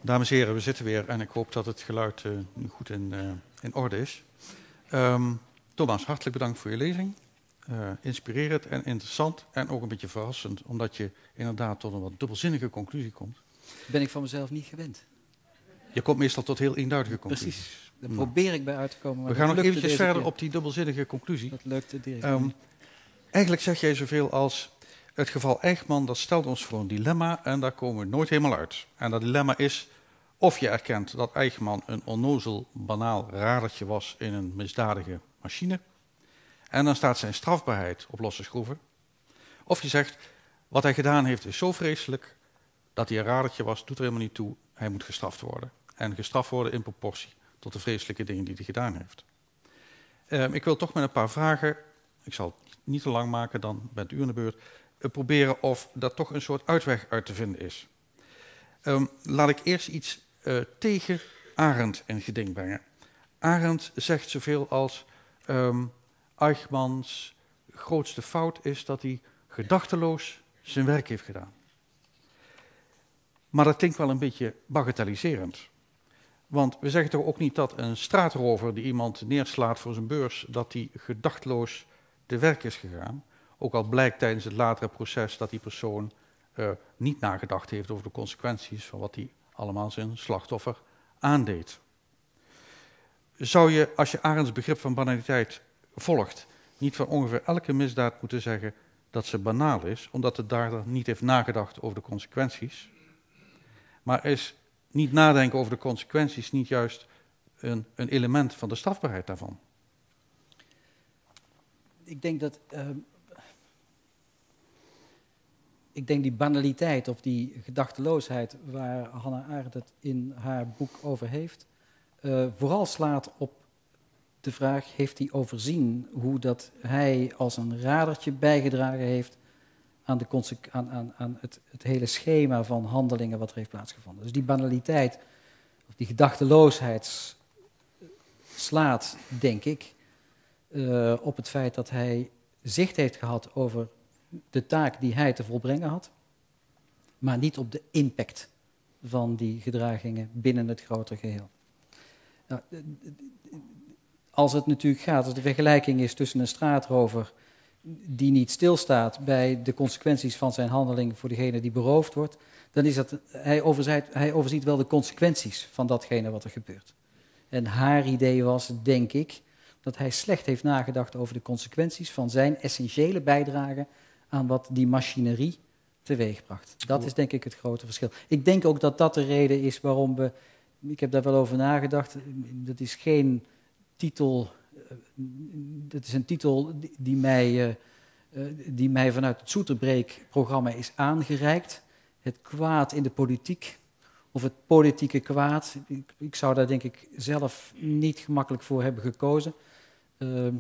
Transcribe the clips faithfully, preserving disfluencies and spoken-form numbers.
Dames en heren, we zitten weer en ik hoop dat het geluid uh, nu goed in, uh, in orde is. Um, Thomas, hartelijk bedankt voor je lezing. Uh, inspirerend en interessant en ook een beetje verrassend, omdat je inderdaad tot een wat dubbelzinnige conclusie komt. Ben ik van mezelf niet gewend. Je komt meestal tot heel eenduidige conclusies. Precies, daar nou. probeer ik bij uit te komen. Maar we gaan nog eventjes verder keer. op die dubbelzinnige conclusie. Dat lukte direct. Um, eigenlijk zeg jij zoveel als, het geval Eichmann, dat stelt ons voor een dilemma en daar komen we nooit helemaal uit. En dat dilemma is of je erkent dat Eichmann een onnozel, banaal radertje was in een misdadige machine. En dan staat zijn strafbaarheid op losse schroeven. Of je zegt, wat hij gedaan heeft is zo vreselijk, dat hij een radertje was, doet er helemaal niet toe. Hij moet gestraft worden. En gestraft worden in proportie tot de vreselijke dingen die hij gedaan heeft. Um, ik wil toch met een paar vragen, ik zal het niet te lang maken, dan bent u aan de beurt, uh, proberen of dat toch een soort uitweg uit te vinden is. Um, laat ik eerst iets uh, tegen Arendt in geding brengen. Arendt zegt zoveel als, um, Eichmanns grootste fout is dat hij gedachteloos zijn werk heeft gedaan. Maar dat klinkt wel een beetje bagatelliserend. Want we zeggen toch ook niet dat een straatrover die iemand neerslaat voor zijn beurs, dat die gedachteloos te werk is gegaan. Ook al blijkt tijdens het latere proces dat die persoon uh, niet nagedacht heeft over de consequenties van wat hij allemaal zijn slachtoffer aandeed. Zou je, als je Arendts begrip van banaliteit volgt, niet van ongeveer elke misdaad moeten zeggen dat ze banaal is, omdat de dader niet heeft nagedacht over de consequenties? Maar is niet nadenken over de consequenties niet juist een, een element van de strafbaarheid daarvan? Ik denk dat... Uh, ik denk die banaliteit of die gedachteloosheid waar Hannah Arendt het in haar boek over heeft, uh, vooral slaat op de vraag, heeft hij overzien hoe dat hij als een radertje bijgedragen heeft aan, de aan, aan, aan het, het hele schema van handelingen wat er heeft plaatsgevonden. Dus die banaliteit, of die gedachteloosheid slaat, denk ik, uh, op het feit dat hij zicht heeft gehad over de taak die hij te volbrengen had, maar niet op de impact van die gedragingen binnen het grotere geheel. Nou, als het natuurlijk gaat, als de vergelijking is tussen een straatrover die niet stilstaat bij de consequenties van zijn handeling voor degene die beroofd wordt, dan is dat, hij overziet, hij overziet wel de consequenties van datgene wat er gebeurt. En haar idee was, denk ik, dat hij slecht heeft nagedacht over de consequenties van zijn essentiële bijdrage aan wat die machinerie teweegbracht. Dat is denk ik het grote verschil. Ik denk ook dat dat de reden is waarom we, ik heb daar wel over nagedacht, dat is geen titel, dat is een titel die, die, mij, uh, die mij vanuit het Soeterbeek-programma is aangereikt. Het kwaad in de politiek, of het politieke kwaad. Ik, ik zou daar denk ik zelf niet gemakkelijk voor hebben gekozen. Uh,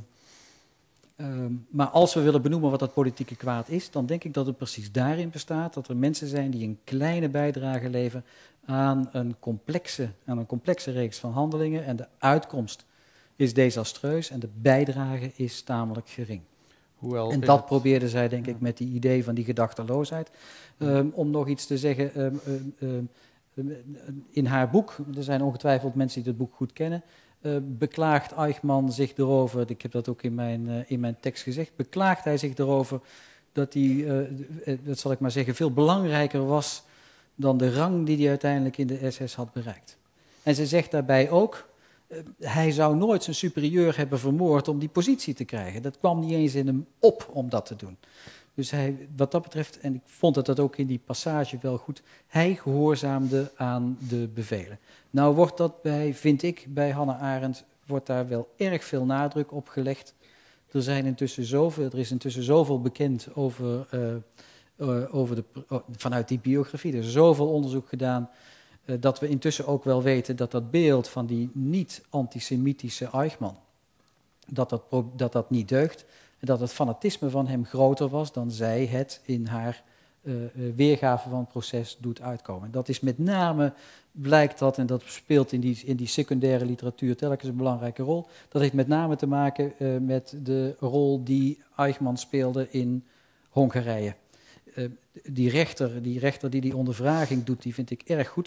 Um, maar als we willen benoemen wat dat politieke kwaad is, dan denk ik dat het precies daarin bestaat dat er mensen zijn die een kleine bijdrage leveren aan een complexe, aan een complexe reeks van handelingen en de uitkomst is desastreus en de bijdrage is tamelijk gering. Hoewel en dat het... probeerde zij denk ik met die idee van die gedachteloosheid. Um, om nog iets te zeggen, um, um, um, in haar boek, er zijn ongetwijfeld mensen die het boek goed kennen, Uh, beklaagt Eichmann zich erover, ik heb dat ook in mijn, uh, in mijn tekst gezegd, beklaagt hij zich erover dat hij, uh, dat zal ik maar zeggen, veel belangrijker was dan de rang die hij uiteindelijk in de S S had bereikt. En ze zegt daarbij ook, uh, hij zou nooit zijn superieur hebben vermoord om die positie te krijgen. Dat kwam niet eens in hem op om dat te doen. Dus hij, wat dat betreft, en ik vond dat dat ook in die passage wel goed, hij gehoorzaamde aan de bevelen. Nou wordt dat bij, vind ik, bij Hannah Arendt, wordt daar wel erg veel nadruk op gelegd. Er, zijn intussen zoveel, er is intussen zoveel bekend over, uh, uh, over de, uh, vanuit die biografie. Er is zoveel onderzoek gedaan, uh, dat we intussen ook wel weten dat dat beeld van die niet-antisemitische Eichmann, dat dat, dat dat niet deugt. En dat het fanatisme van hem groter was dan zij het in haar uh, weergave van het proces doet uitkomen. Dat is met name, blijkt dat, en dat speelt in die, in die secundaire literatuur telkens een belangrijke rol, dat heeft met name te maken uh, met de rol die Eichmann speelde in Hongarije. Uh, die, rechter, die rechter die die ondervraging doet, die vind ik erg goed.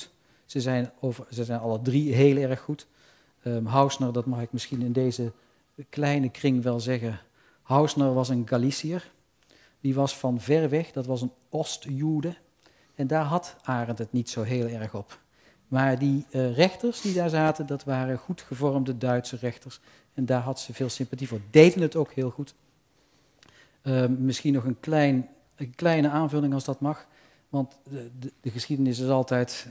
Ze zijn, over, ze zijn alle drie heel erg goed. Um, Hausner, dat mag ik misschien in deze kleine kring wel zeggen. Hausner was een Galiciër. Die was van ver weg, dat was een Ostjude. En daar had Arendt het niet zo heel erg op. Maar die uh, rechters die daar zaten, dat waren goed gevormde Duitse rechters. En daar had ze veel sympathie voor. Deden het ook heel goed. Uh, misschien nog een, klein, een kleine aanvulling als dat mag. Want de, de, de geschiedenis is altijd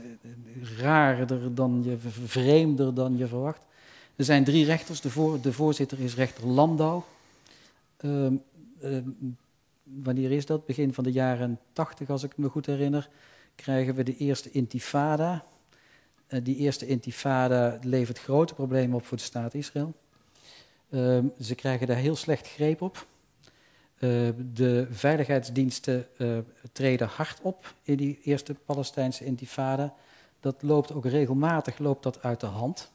raarder dan je, vreemder dan je verwacht. Er zijn drie rechters. De, voor, de voorzitter is rechter Landau. Uh, uh, wanneer is dat? Begin van de jaren tachtig, als ik me goed herinner, krijgen we de eerste intifada. Uh, die eerste intifada levert grote problemen op voor de staat Israël. Uh, ze krijgen daar heel slecht greep op. Uh, de veiligheidsdiensten uh, treden hard op in die eerste Palestijnse intifada. Dat loopt ook regelmatig loopt dat uit de hand.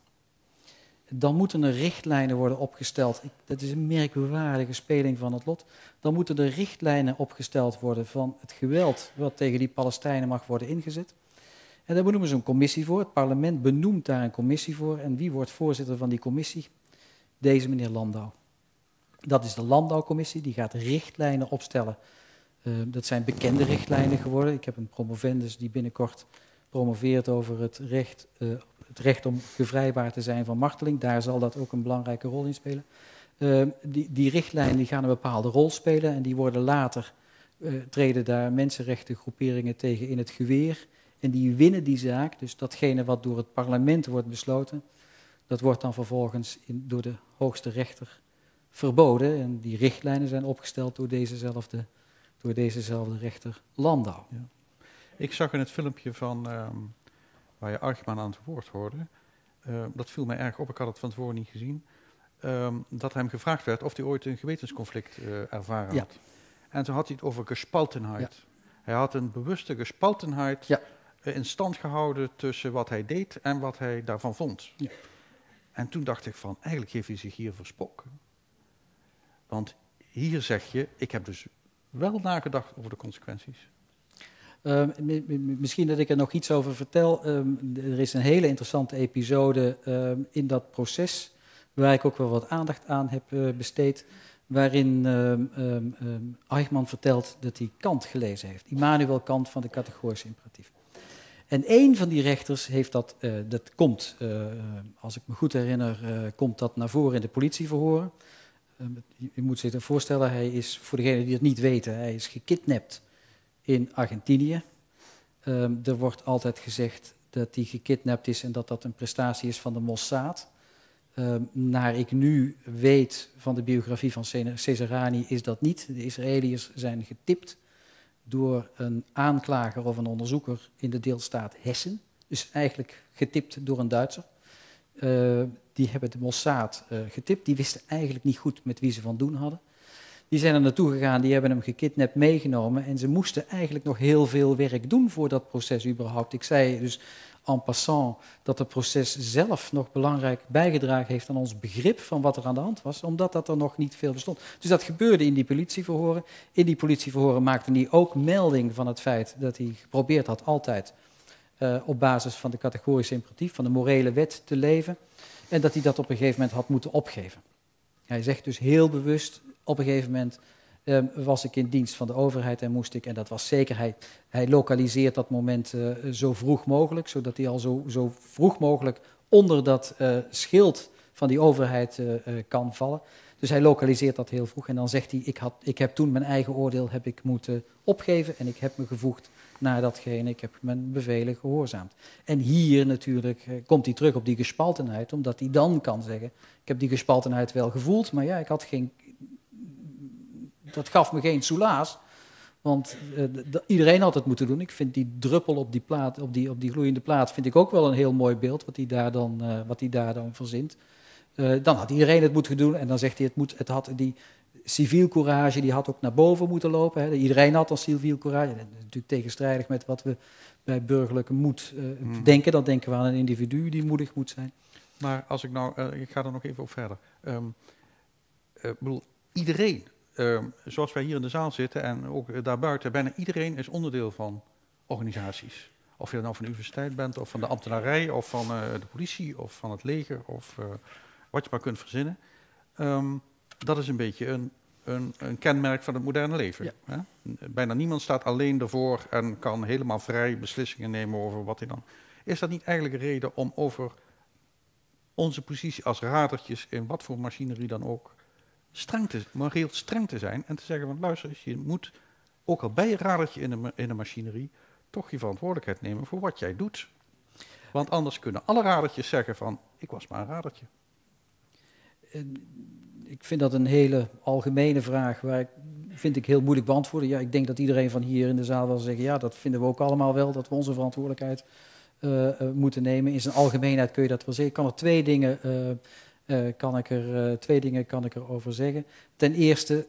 Dan moeten er richtlijnen worden opgesteld. Ik, dat is een merkwaardige speling van het lot. Dan moeten er richtlijnen opgesteld worden van het geweld wat tegen die Palestijnen mag worden ingezet. En daar benoemen ze een commissie voor. Het parlement benoemt daar een commissie voor. En wie wordt voorzitter van die commissie? Deze meneer Landau. Dat is de Landau-commissie, die gaat richtlijnen opstellen. Uh, dat zijn bekende richtlijnen geworden. Ik heb een promovendus die binnenkort promoveert over het recht, uh, het recht om gevrijwaard te zijn van marteling. Daar zal dat ook een belangrijke rol in spelen. Uh, die, die richtlijnen die gaan een bepaalde rol spelen en die worden later, uh, treden daar mensenrechtengroeperingen tegen in het geweer. En die winnen die zaak, dus datgene wat door het parlement wordt besloten, dat wordt dan vervolgens in, door de hoogste rechter verboden. En die richtlijnen zijn opgesteld door dezezelfde, door dezezelfde rechter Landau. Ja. Ik zag in het filmpje van, um, waar je Archman aan het woord hoorde, uh, dat viel mij erg op, ik had het van tevoren niet gezien, um, dat hem gevraagd werd of hij ooit een gewetensconflict uh, ervaren Ja. had. En toen had hij het over gespaltenheid. Ja. Hij had een bewuste gespaltenheid ja. uh, in stand gehouden tussen wat hij deed en wat hij daarvan vond. Ja. En toen dacht ik van, eigenlijk heeft hij zich hier versproken. Want hier zeg je, ik heb dus wel nagedacht over de consequenties. Uh, misschien dat ik er nog iets over vertel. Um, er is een hele interessante episode um, in dat proces, waar ik ook wel wat aandacht aan heb uh, besteed, waarin um, um, um, Eichmann vertelt dat hij Kant gelezen heeft. Immanuel Kant van de categorische imperatief. En een van die rechters heeft dat, uh, dat komt, uh, als ik me goed herinner, uh, komt dat naar voren in de politieverhoren. Uh, je moet zich voorstellen, hij is, voor degenen die het niet weten, hij is gekidnapt in Argentinië. Um, er wordt altijd gezegd dat hij gekidnapt is en dat dat een prestatie is van de Mossad. Um, naar ik nu weet van de biografie van Cesarani is dat niet. De Israëliërs zijn getipt door een aanklager of een onderzoeker in de deelstaat Hessen. Dus eigenlijk getipt door een Duitser. Uh, die hebben de Mossad uh, getipt. Die wisten eigenlijk niet goed met wie ze van doen hadden. Die zijn er naartoe gegaan, die hebben hem gekidnapt meegenomen. En ze moesten eigenlijk nog heel veel werk doen voor dat proces überhaupt. Ik zei dus en passant dat het proces zelf nog belangrijk bijgedragen heeft aan ons begrip van wat er aan de hand was, omdat dat er nog niet veel bestond. Dus dat gebeurde in die politieverhoren. In die politieverhoren maakte hij ook melding van het feit dat hij geprobeerd had altijd uh, op basis van de categorische imperatief, van de morele wet te leven. En dat hij dat op een gegeven moment had moeten opgeven. Hij zegt dus heel bewust, op een gegeven moment uh, was ik in dienst van de overheid en moest ik, en dat was zeker, hij, hij lokaliseert dat moment uh, zo vroeg mogelijk, zodat hij al zo, zo vroeg mogelijk onder dat uh, schild van die overheid uh, uh, kan vallen. Dus hij lokaliseert dat heel vroeg en dan zegt hij, ik, had, ik heb toen mijn eigen oordeel heb ik moeten opgeven en ik heb me gevoegd naar datgene, ik heb mijn bevelen gehoorzaamd. En hier natuurlijk uh, komt hij terug op die gespaltenheid, omdat hij dan kan zeggen, ik heb die gespaltenheid wel gevoeld, maar ja, ik had geen, dat gaf me geen soelaas, want uh, d- iedereen had het moeten doen. Ik vind die druppel op die, plaat, op die, op die gloeiende plaat vind ik ook wel een heel mooi beeld, wat hij daar dan, uh, wat hij daar dan verzint. Uh, dan had iedereen het moeten doen en dan zegt hij, het, moet, het had die civielcourage, die had ook naar boven moeten lopen. Hè. Iedereen had al civielcourage. Dat is natuurlijk tegenstrijdig met wat we bij burgerlijke moed uh, hmm. denken. Dan denken we aan een individu die moedig moet zijn. Maar als ik nou, uh, ik ga er nog even op verder. Um, uh, bedoel, iedereen, uh, zoals wij hier in de zaal zitten en ook uh, daarbuiten, bijna iedereen is onderdeel van organisaties. Of je nou van de universiteit bent, of van de ambtenarij, of van uh, de politie, of van het leger, of uh, wat je maar kunt verzinnen. Um, dat is een beetje een, een, een kenmerk van het moderne leven. Ja. Hè? Bijna niemand staat alleen ervoor en kan helemaal vrij beslissingen nemen over wat hij dan... Is dat niet eigenlijk een reden om over onze positie als radertjes in wat voor machinerie dan ook streng te, moreel streng te zijn en te zeggen van luister, je moet, ook al bij je radertje in de, in de machinerie, toch je verantwoordelijkheid nemen voor wat jij doet. Want anders kunnen alle radertjes zeggen van, ik was maar een radertje. Ik vind dat een hele algemene vraag, waar ik, vind ik heel moeilijk beantwoorden. Ja, ik denk dat iedereen van hier in de zaal wil zeggen, ja, dat vinden we ook allemaal wel, dat we onze verantwoordelijkheid uh, uh, moeten nemen. In zijn algemeenheid kun je dat wel zeggen. Ik kan er twee dingen, uh, uh, kan ik er, uh, twee dingen kan ik erover zeggen. Ten eerste,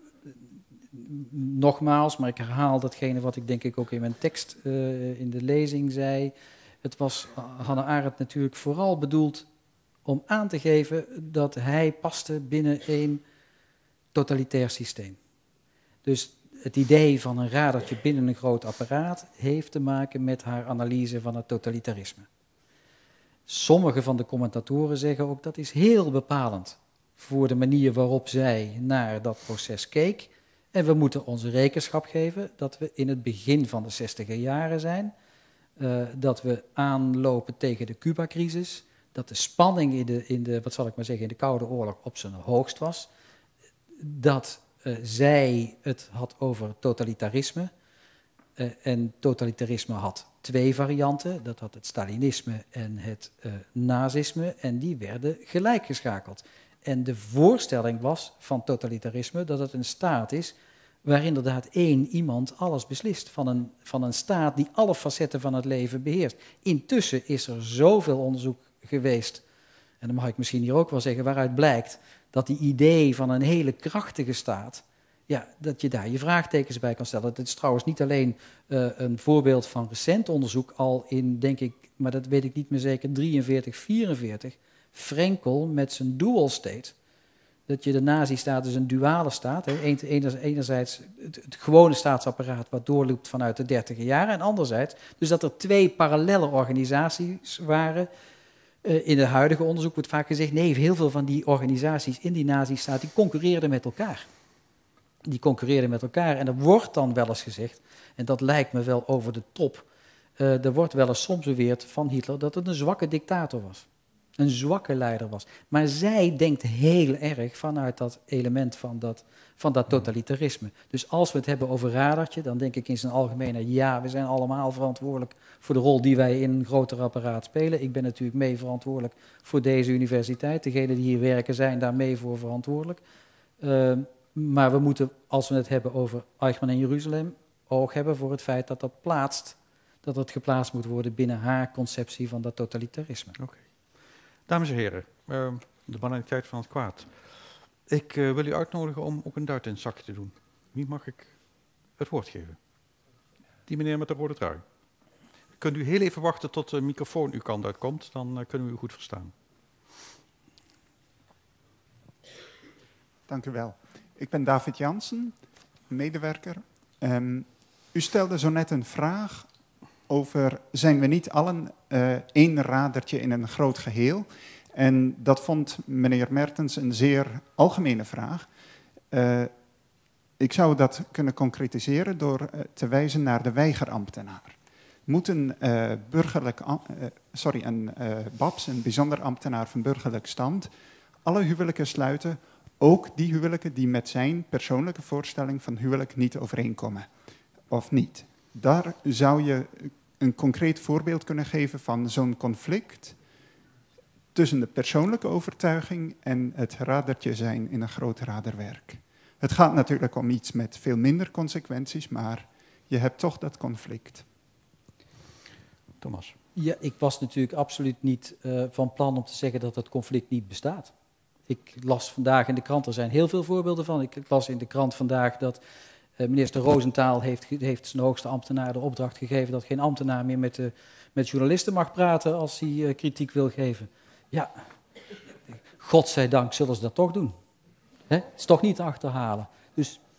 nogmaals, maar ik herhaal datgene wat ik denk ik ook in mijn tekst uh, in de lezing zei. Het was uh, Hannah Arendt natuurlijk vooral bedoeld om aan te geven dat hij paste binnen een totalitair systeem. Dus het idee van een radertje binnen een groot apparaat heeft te maken met haar analyse van het totalitarisme. Sommige van de commentatoren zeggen ook dat is heel bepalend voor de manier waarop zij naar dat proces keek. En we moeten onze rekenschap geven dat we in het begin van de zestiger jaren zijn, uh, dat we aanlopen tegen de Cuba-crisis, dat de spanning in de, in de, wat zal ik maar zeggen, in de Koude Oorlog op zijn hoogst was, dat uh, zij het had over totalitarisme. Uh, en totalitarisme had twee varianten, dat had het Stalinisme en het uh, nazisme, en die werden gelijkgeschakeld. En de voorstelling was van totalitarisme dat het een staat is waar inderdaad één iemand alles beslist. Van een, van een staat die alle facetten van het leven beheerst. Intussen is er zoveel onderzoek geweest, en dat mag ik misschien hier ook wel zeggen, waaruit blijkt dat die idee van een hele krachtige staat, ja, dat je daar je vraagtekens bij kan stellen. Dat is trouwens niet alleen uh, een voorbeeld van recent onderzoek, al in, denk ik, maar dat weet ik niet meer zeker, drieënveertig, vierenveertig, Frenkel met zijn dual state, dat je de nazi-staat is een duale staat, hè. Enerzijds het, het gewone staatsapparaat wat doorloopt vanuit de dertiger jaren, en anderzijds dus dat er twee parallelle organisaties waren. Uh, in het huidige onderzoek wordt vaak gezegd, nee, heel veel van die organisaties in die nazi-staat, die concurreerden met elkaar. Die concurreerden met elkaar en er wordt dan wel eens gezegd, en dat lijkt me wel over de top, uh, er wordt wel eens soms beweerd van Hitler dat het een zwakke dictator was. Een zwakke leider was. Maar zij denkt heel erg vanuit dat element van dat, van dat totalitarisme. Dus als we het hebben over radertje, dan denk ik in zijn algemeenheid, ja, we zijn allemaal verantwoordelijk voor de rol die wij in een groter apparaat spelen. Ik ben natuurlijk mee verantwoordelijk voor deze universiteit. Degenen die hier werken zijn daar mee voor verantwoordelijk. Uh, maar we moeten, als we het hebben over Eichmann en Jeruzalem, oog hebben voor het feit dat dat plaatst, dat het geplaatst moet worden binnen haar conceptie van dat totalitarisme. Oké. Dames en heren, uh, de banaliteit van het kwaad. Ik uh, wil u uitnodigen om ook een duit in het zakje te doen. Wie mag ik het woord geven? Die meneer met de rode trui. Kunt u heel even wachten tot de microfoon uw kant uitkomt, dan uh, kunnen we u goed verstaan. Dank u wel. Ik ben David Jansen, medewerker. Um, u stelde zo net een vraag over, zijn we niet allen uh, één radertje in een groot geheel? En dat vond meneer Mertens een zeer algemene vraag. Uh, ik zou dat kunnen concretiseren door uh, te wijzen naar de weigerambtenaar. Moet een, uh, burgerlijk, uh, sorry, een uh, babs, een bijzonder ambtenaar van burgerlijk stand, alle huwelijken sluiten, ook die huwelijken die met zijn persoonlijke voorstelling van huwelijk niet overeenkomen, of niet? Daar zou je een concreet voorbeeld kunnen geven van zo'n conflict tussen de persoonlijke overtuiging en het radertje zijn in een groot raderwerk. Het gaat natuurlijk om iets met veel minder consequenties, maar je hebt toch dat conflict. Thomas. Ja, ik was natuurlijk absoluut niet uh, van plan om te zeggen dat het conflict niet bestaat. Ik las vandaag in de krant, er zijn heel veel voorbeelden van. Ik las in de krant vandaag dat uh, minister Rosenthal heeft, heeft zijn hoogste ambtenaar de opdracht gegeven dat geen ambtenaar meer met, de, met journalisten mag praten als hij uh, kritiek wil geven. Ja, godzijdank zullen ze dat toch doen. Hè? Het is toch niet te achterhalen. Dus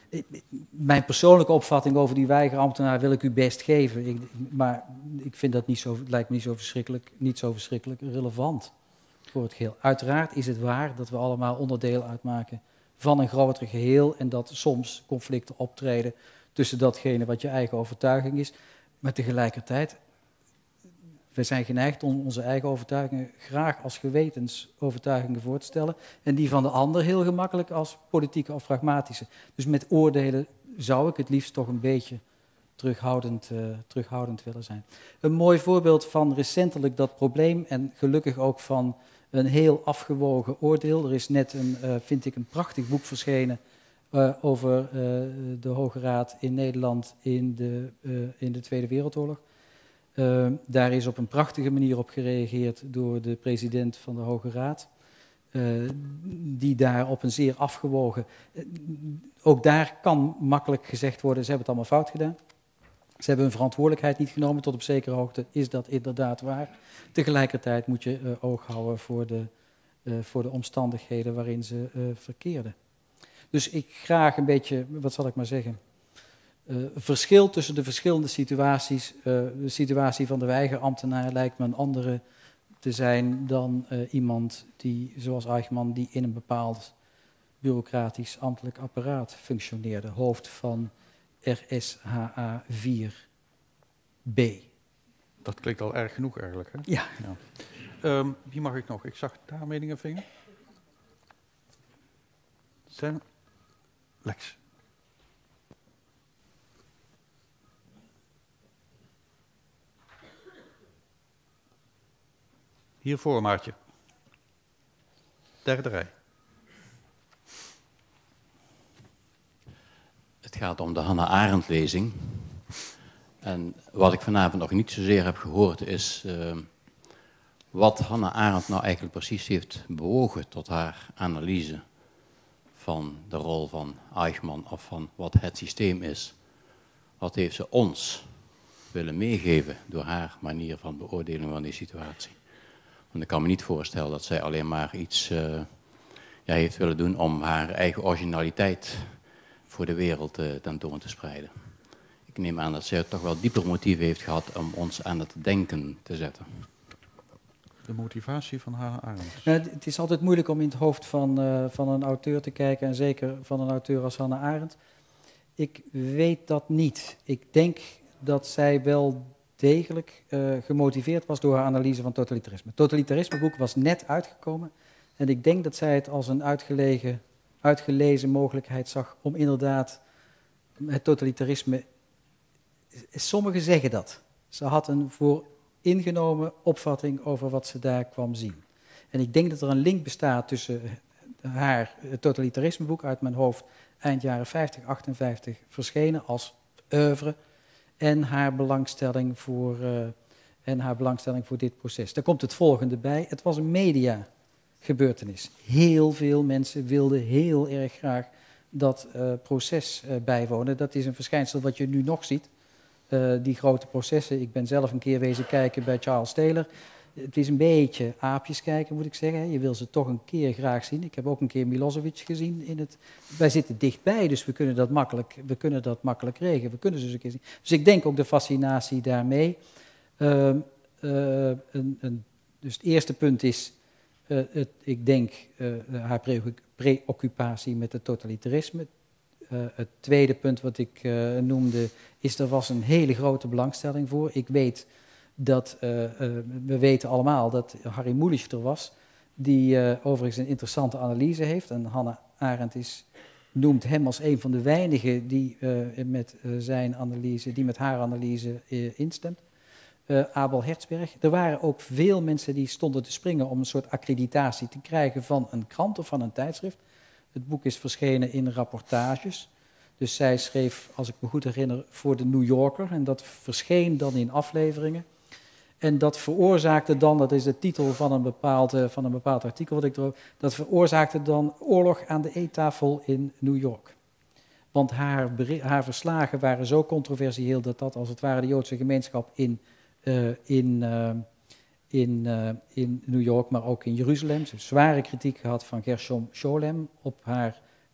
Mijn persoonlijke opvatting over die weigerambtenaar wil ik u best geven. Ik, maar ik vind dat niet zo, het lijkt me niet zo verschrikkelijk, niet zo verschrikkelijk relevant voor het geheel. Uiteraard is het waar dat we allemaal onderdeel uitmaken van een groter geheel en dat soms conflicten optreden tussen datgene wat je eigen overtuiging is. Maar tegelijkertijd, we zijn geneigd om onze eigen overtuigingen graag als gewetensovertuigingen voor te stellen en die van de ander heel gemakkelijk als politieke of pragmatische. Dus met oordelen zou ik het liefst toch een beetje terughoudend, uh, terughoudend willen zijn. Een mooi voorbeeld van recentelijk dat probleem en gelukkig ook van een heel afgewogen oordeel. Er is net, een, uh, vind ik, een prachtig boek verschenen uh, over uh, de Hoge Raad in Nederland in de, uh, in de Tweede Wereldoorlog. Uh, daar is op een prachtige manier op gereageerd door de president van de Hoge Raad. Uh, die daar op een zeer afgewogen... Uh, ook daar kan makkelijk gezegd worden, ze hebben het allemaal fout gedaan. Ze hebben hun verantwoordelijkheid niet genomen, tot op zekere hoogte is dat inderdaad waar. Tegelijkertijd moet je uh, oog houden voor de, uh, voor de omstandigheden waarin ze uh, verkeerden. Dus ik graag een beetje, wat zal ik maar zeggen... Uh, verschil tussen de verschillende situaties. Uh, de situatie van de weigerambtenaar lijkt me een andere te zijn dan uh, iemand die, zoals Eichmann, die in een bepaald bureaucratisch ambtelijk apparaat functioneerde. Hoofd van R S H A vier B. Dat klinkt al erg genoeg eigenlijk, hè? Ja. ja. Um, wie mag ik nog? Ik zag daar meningenvinger. Zijn... Lex. Hiervoor, Maartje. Derde rij. Het gaat om de Hannah Arendt-lezing. En wat ik vanavond nog niet zozeer heb gehoord is uh, wat Hannah Arendt nou eigenlijk precies heeft bewogen tot haar analyse van de rol van Eichmann of van wat het systeem is. Wat heeft ze ons willen meegeven door haar manier van beoordeling van die situatie. Want ik kan me niet voorstellen dat zij alleen maar iets uh, ja, heeft willen doen om haar eigen originaliteit voor de wereld uh, tentoon te spreiden. Ik neem aan dat zij toch wel dieper motief heeft gehad om ons aan het denken te zetten. De motivatie van Hannah Arendt. Nou, het is altijd moeilijk om in het hoofd van, uh, van een auteur te kijken, en zeker van een auteur als Hannah Arendt. Ik weet dat niet. Ik denk dat zij wel degelijk uh, gemotiveerd was door haar analyse van totalitarisme. Het totalitarismeboek was net uitgekomen en ik denk dat zij het als een uitgelegen, uitgelezen mogelijkheid zag om inderdaad het totalitarisme... Sommigen zeggen dat. Ze had een vooringenomen opvatting over wat ze daar kwam zien. En ik denk dat er een link bestaat tussen haar totalitarismeboek uit mijn hoofd eind jaren vijftig, achtenvijftig verschenen als oeuvre en haar belangstelling voor, uh, en haar belangstelling voor dit proces. Daar komt het volgende bij. Het was een mediagebeurtenis. Heel veel mensen wilden heel erg graag dat uh, proces uh, bijwonen. Dat is een verschijnsel wat je nu nog ziet. Uh, die grote processen. Ik ben zelf een keer wezen kijken bij Charles Taylor. Het is een beetje aapjes kijken, moet ik zeggen. Je wil ze toch een keer graag zien. Ik heb ook een keer Milosevic gezien. In het... Wij zitten dichtbij, dus we kunnen dat makkelijk, we kunnen dat makkelijk regelen. We kunnen ze eens een keer zien. Dus ik denk ook de fascinatie daarmee. Uh, uh, een, een, dus het eerste punt is, uh, het, ik denk, uh, haar pre- preoccupatie met het totalitarisme. Uh, het tweede punt wat ik uh, noemde is, er was een hele grote belangstelling voor. Ik weet dat, uh, uh, we weten allemaal dat Harry Mulisch er was, die uh, overigens een interessante analyse heeft. En Hannah Arendt is, noemt hem als een van de weinigen die, uh, met, uh, zijn analyse, die met haar analyse uh, instemt. Uh, Abel Herzberg. Er waren ook veel mensen die stonden te springen om een soort accreditatie te krijgen van een krant of van een tijdschrift. Het boek is verschenen in rapportages. Dus zij schreef, als ik me goed herinner, voor de New Yorker. En dat verscheen dan in afleveringen. En dat veroorzaakte dan, dat is de titel van een bepaald, uh, van een bepaald artikel wat ik erover... Dat veroorzaakte dan oorlog aan de eettafel in New York. Want haar, haar verslagen waren zo controversieel dat dat als het ware de Joodse gemeenschap in, uh, in, uh, in, uh, in New York, maar ook in Jeruzalem. Ze heeft zware kritiek gehad van Gershom Scholem op haar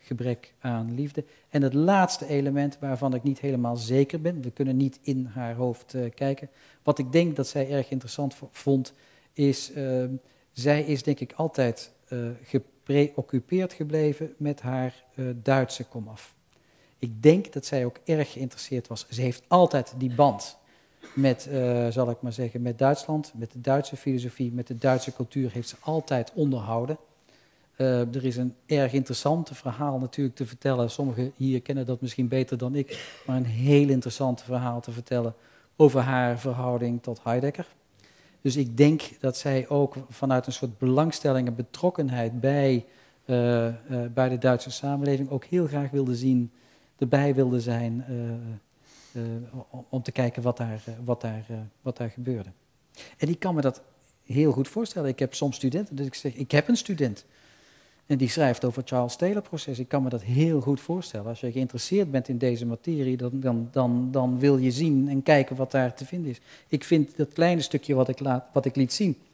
gebrek aan liefde. En het laatste element waarvan ik niet helemaal zeker ben, we kunnen niet in haar hoofd uh, kijken, wat ik denk dat zij erg interessant vond, is, uh, zij is denk ik altijd uh, gepreoccupeerd gebleven met haar uh, Duitse komaf. Ik denk dat zij ook erg geïnteresseerd was. Ze heeft altijd die band met, uh, zal ik maar zeggen, met Duitsland, met de Duitse filosofie, met de Duitse cultuur, heeft ze altijd onderhouden. Uh, er is een erg interessant verhaal natuurlijk te vertellen. Sommigen hier kennen dat misschien beter dan ik, maar een heel interessant verhaal te vertellen over haar verhouding tot Heidegger. Dus ik denk dat zij ook vanuit een soort belangstelling en betrokkenheid bij, uh, uh, bij de Duitse samenleving ook heel graag wilde zien, erbij wilde zijn, uh, uh, om te kijken wat daar, uh, wat, daar, uh, wat daar gebeurde. En ik kan me dat heel goed voorstellen. Ik heb soms studenten, dus ik zeg, ik heb een student en die schrijft over het Charles Taylor-proces. Ik kan me dat heel goed voorstellen. Als je geïnteresseerd bent in deze materie, dan, dan, dan, dan wil je zien en kijken wat daar te vinden is. Ik vind dat kleine stukje wat ik, laat, wat ik liet zien,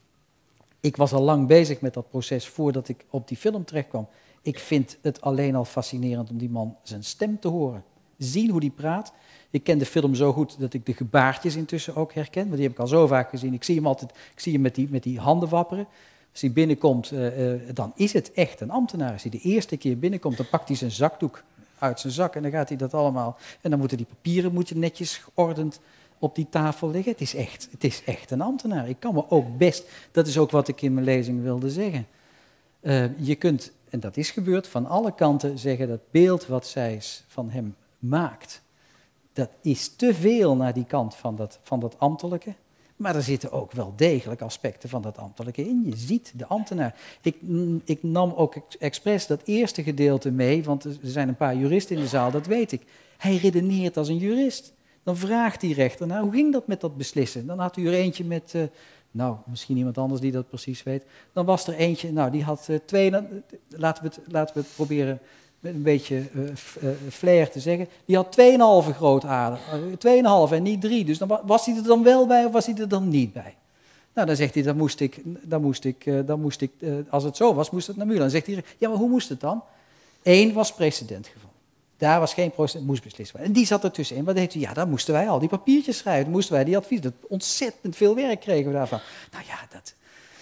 ik was al lang bezig met dat proces voordat ik op die film terechtkwam. Ik vind het alleen al fascinerend om die man zijn stem te horen. Zien hoe die praat. Ik ken de film zo goed dat ik de gebaartjes intussen ook herken. Maar die heb ik al zo vaak gezien. Ik zie hem altijd, ik zie hem met die, met die handen wapperen. Als hij binnenkomt, uh, uh, dan is het echt een ambtenaar. Als hij de eerste keer binnenkomt, dan pakt hij zijn zakdoek uit zijn zak. En dan gaat hij dat allemaal... En dan moeten die papieren moet je netjes geordend op die tafel liggen. Het is echt, het is echt een ambtenaar. Ik kan me ook best... Dat is ook wat ik in mijn lezing wilde zeggen. Uh, je kunt... En dat is gebeurd, van alle kanten zeggen dat beeld wat zij van hem maakt, dat is te veel naar die kant van dat, van dat ambtelijke. Maar er zitten ook wel degelijk aspecten van dat ambtelijke in. Je ziet de ambtenaar. Ik, ik nam ook expres dat eerste gedeelte mee, want er zijn een paar juristen in de zaal, dat weet ik. Hij redeneert als een jurist. Dan vraagt die rechter, nou, hoe ging dat met dat beslissen? Dan had u er eentje met... Uh, Nou, misschien iemand anders die dat precies weet. Dan was er eentje, nou, die had uh, twee... Uh, laten, we het, laten we het proberen met een beetje uh, uh, flair te zeggen. Die had tweeënhalve grootader. Uh, tweeënhalve en niet drie. Dus dan, was hij er dan wel bij of was hij er dan niet bij? Nou, dan zegt hij, dan moest ik... Dan moest ik, uh, dan moest ik uh, als het zo was, moest het naar Muur. Dan zegt hij, ja, maar hoe moest het dan? Eén was precedentgeval. Daar was geen procent, moest beslist worden. En die zat er tussenin. Wat deed u? Ja, dan moesten wij al die papiertjes schrijven. Dan moesten wij die advies. Dat ontzettend veel werk kregen we daarvan. Nou ja, dat...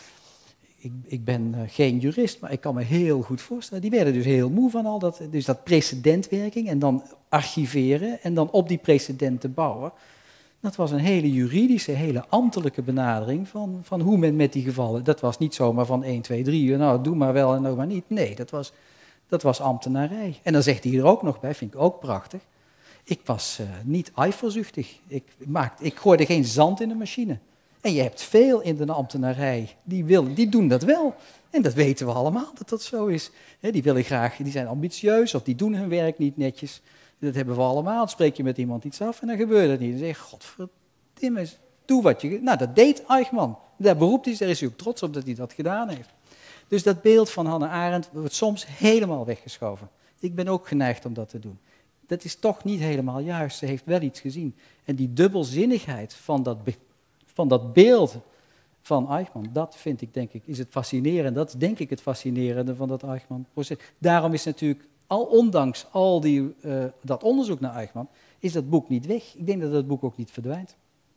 Ik, ik ben uh, geen jurist, maar ik kan me heel goed voorstellen. Die werden dus heel moe van al dat... Dus dat precedentwerking en dan archiveren en dan op die precedenten bouwen. Dat was een hele juridische, hele ambtelijke benadering van, van hoe men met die gevallen... Dat was niet zomaar van één, twee, drie uur. Nou, doe maar wel en doe maar niet. Nee, dat was... Dat was ambtenarij. En dan zegt hij er ook nog bij, vind ik ook prachtig. Ik was uh, niet ijverzuchtig. Ik, maakte, ik gooide geen zand in de machine. En je hebt veel in de ambtenarij, die, willen, die doen dat wel. En dat weten we allemaal, dat dat zo is. He, die willen graag, die zijn ambitieus of die doen hun werk niet netjes. Dat hebben we allemaal. Dan spreek je met iemand iets af en dan gebeurt het niet. Dan zeg je, godverdomme, doe wat je... Nou, dat deed Eichmann. Daar beroept hij, daar is hij ook trots op dat hij dat gedaan heeft. Dus dat beeld van Hannah Arendt wordt soms helemaal weggeschoven. Ik ben ook geneigd om dat te doen. Dat is toch niet helemaal juist. Ze heeft wel iets gezien. En die dubbelzinnigheid van dat, be- van dat beeld van Eichmann, dat vind ik, denk ik, is het fascinerende. Dat is denk ik het fascinerende van dat Eichmann-proces. Daarom is natuurlijk, al ondanks al die, uh, dat onderzoek naar Eichmann, is dat boek niet weg. Ik denk dat dat boek ook niet verdwijnt.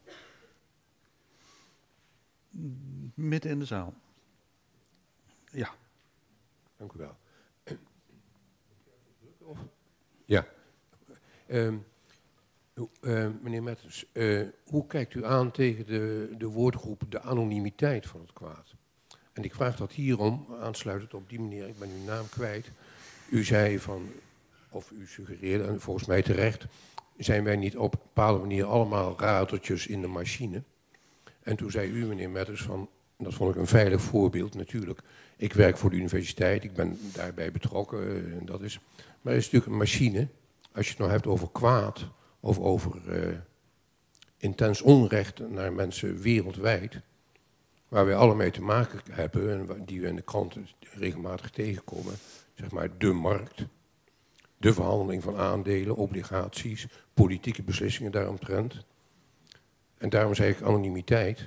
Midden in de zaal. Ja. Dank u wel. Ja. Uh, uh, meneer Metters, uh, hoe kijkt u aan tegen de, de woordgroep de anonimiteit van het kwaad? En ik vraag dat hierom, aansluitend op die manier, ik ben uw naam kwijt. U zei van, of u suggereerde, en volgens mij terecht, zijn wij niet op een bepaalde manier allemaal rateltjes in de machine? En toen zei u, meneer Metters, van, en dat vond ik een veilig voorbeeld natuurlijk. Ik werk voor de universiteit, ik ben daarbij betrokken, uh, dat is, maar het is natuurlijk een machine. Als je het nou hebt over kwaad, of over uh, intens onrecht naar mensen wereldwijd, waar wij alle mee te maken hebben, en die we in de kranten regelmatig tegenkomen, zeg maar de markt, de verhandeling van aandelen, obligaties, politieke beslissingen daaromtrent. En daarom zeg ik anonimiteit.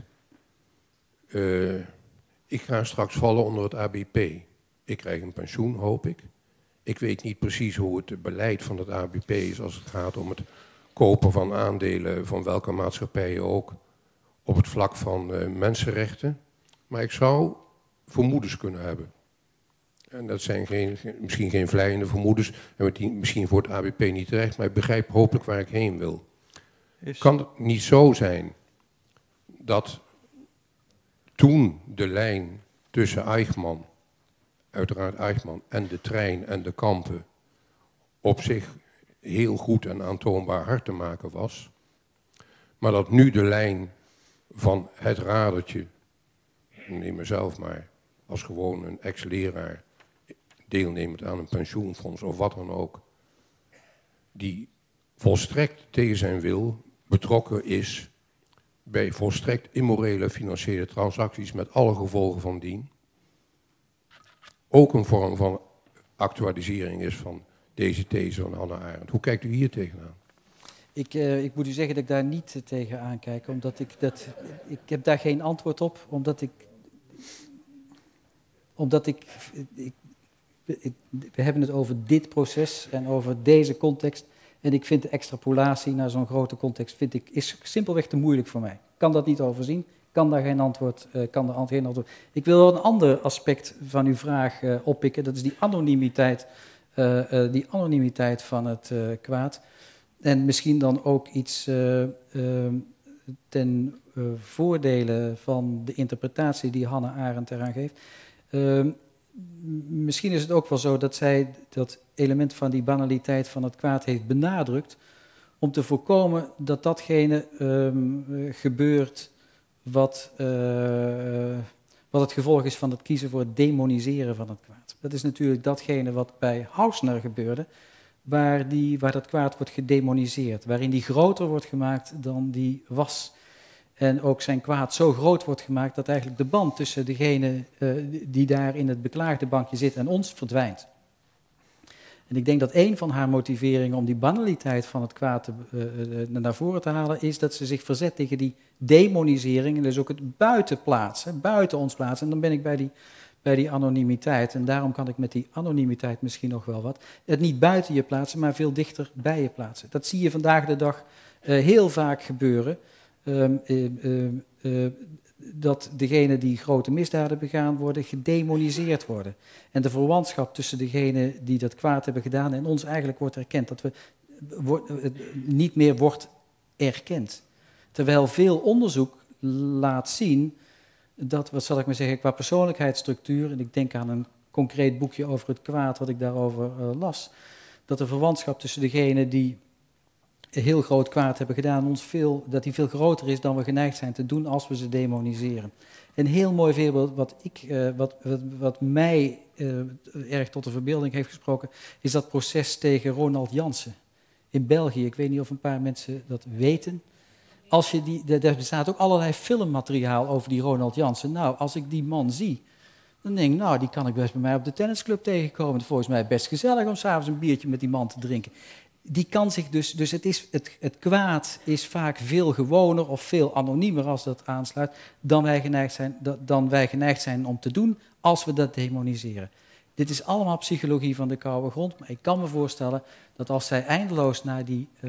Uh, ik ga straks vallen onder het A B P. Ik krijg een pensioen, hoop ik. Ik weet niet precies hoe het beleid van het A B P is als het gaat om het kopen van aandelen van welke maatschappij ook op het vlak van uh, mensenrechten. Maar ik zou vermoedens kunnen hebben. En dat zijn geen, misschien geen vleiende vermoedens, en misschien voor het A B P niet terecht, maar ik begrijp hopelijk waar ik heen wil. Is... Kan het niet zo zijn dat toen de lijn tussen Eichmann, uiteraard Eichmann, en de trein en de kampen op zich heel goed en aantoonbaar hard te maken was, maar dat nu de lijn van het radertje, neem mezelf maar, als gewoon een ex-leraar, deelnemend aan een pensioenfonds of wat dan ook, die volstrekt tegen zijn wil betrokken is bij volstrekt immorele financiële transacties met alle gevolgen van dien, ook een vorm van actualisering is van deze these van Hannah Arendt. Hoe kijkt u hier tegenaan? Ik, uh, ik moet u zeggen dat ik daar niet uh, tegen aankijk, omdat ik dat, ik heb daar geen antwoord op, omdat ik, omdat ik, ik, ik, we hebben het over dit proces en over deze context, en ik vind de extrapolatie naar zo'n grote context, vind ik, is simpelweg te moeilijk voor mij. Ik kan dat niet overzien, kan daar geen antwoord, uh, kan daar geen antwoord. Ik wil wel een ander aspect van uw vraag uh, oppikken, dat is die anonimiteit, uh, uh, die anonimiteit van het uh, kwaad. En misschien dan ook iets uh, uh, ten uh, voordele van de interpretatie die Hannah Arendt eraan geeft. Uh, misschien is het ook wel zo dat zij dat element van die banaliteit van het kwaad heeft benadrukt, om te voorkomen dat datgene uh, gebeurt wat, uh, wat het gevolg is van het kiezen voor het demoniseren van het kwaad. Dat is natuurlijk datgene wat bij Hausner gebeurde, Waar, die, waar dat kwaad wordt gedemoniseerd, waarin die groter wordt gemaakt dan die was. En ook zijn kwaad zo groot wordt gemaakt dat eigenlijk de band tussen degene uh, die daar in het beklaagde bankje zit en ons verdwijnt. En ik denk dat een van haar motiveringen om die banaliteit van het kwaad te, uh, uh, naar voren te halen is dat ze zich verzet tegen die demonisering en dus ook het buiten plaatsen, buiten ons plaatsen. En dan ben ik bij die... bij die anonimiteit. En daarom kan ik met die anonimiteit misschien nog wel wat. Het niet buiten je plaatsen, maar veel dichter bij je plaatsen. Dat zie je vandaag de dag uh, heel vaak gebeuren. Um, uh, uh, uh, dat degenen die grote misdaden begaan worden, gedemoniseerd worden. En de verwantschap tussen degenen die dat kwaad hebben gedaan en ons eigenlijk wordt erkend. Dat we wo- uh, niet meer wordt erkend. Terwijl veel onderzoek laat zien dat, wat zal ik maar zeggen, qua persoonlijkheidsstructuur, en ik denk aan een concreet boekje over het kwaad wat ik daarover uh, las, dat de verwantschap tussen degenen die heel groot kwaad hebben gedaan, ons veel, dat die veel groter is dan we geneigd zijn te doen als we ze demoniseren. Een heel mooi voorbeeld wat, ik, uh, wat, wat, wat mij uh, erg tot de verbeelding heeft gesproken, is dat proces tegen Ronald Jansen in België. Ik weet niet of een paar mensen dat weten. Als je die, er bestaat ook allerlei filmmateriaal over die Ronald Jansen. Nou, als ik die man zie, dan denk ik, nou, die kan ik best bij mij op de tennisclub tegenkomen. Het is volgens mij best gezellig om s'avonds een biertje met die man te drinken. Die kan zich dus, dus het, is, het, het kwaad is vaak veel gewoner of veel anoniemer als dat aansluit, dan wij, geneigd zijn, dan wij geneigd zijn om te doen als we dat demoniseren. Dit is allemaal psychologie van de koude grond, maar ik kan me voorstellen dat als zij eindeloos naar die... Uh,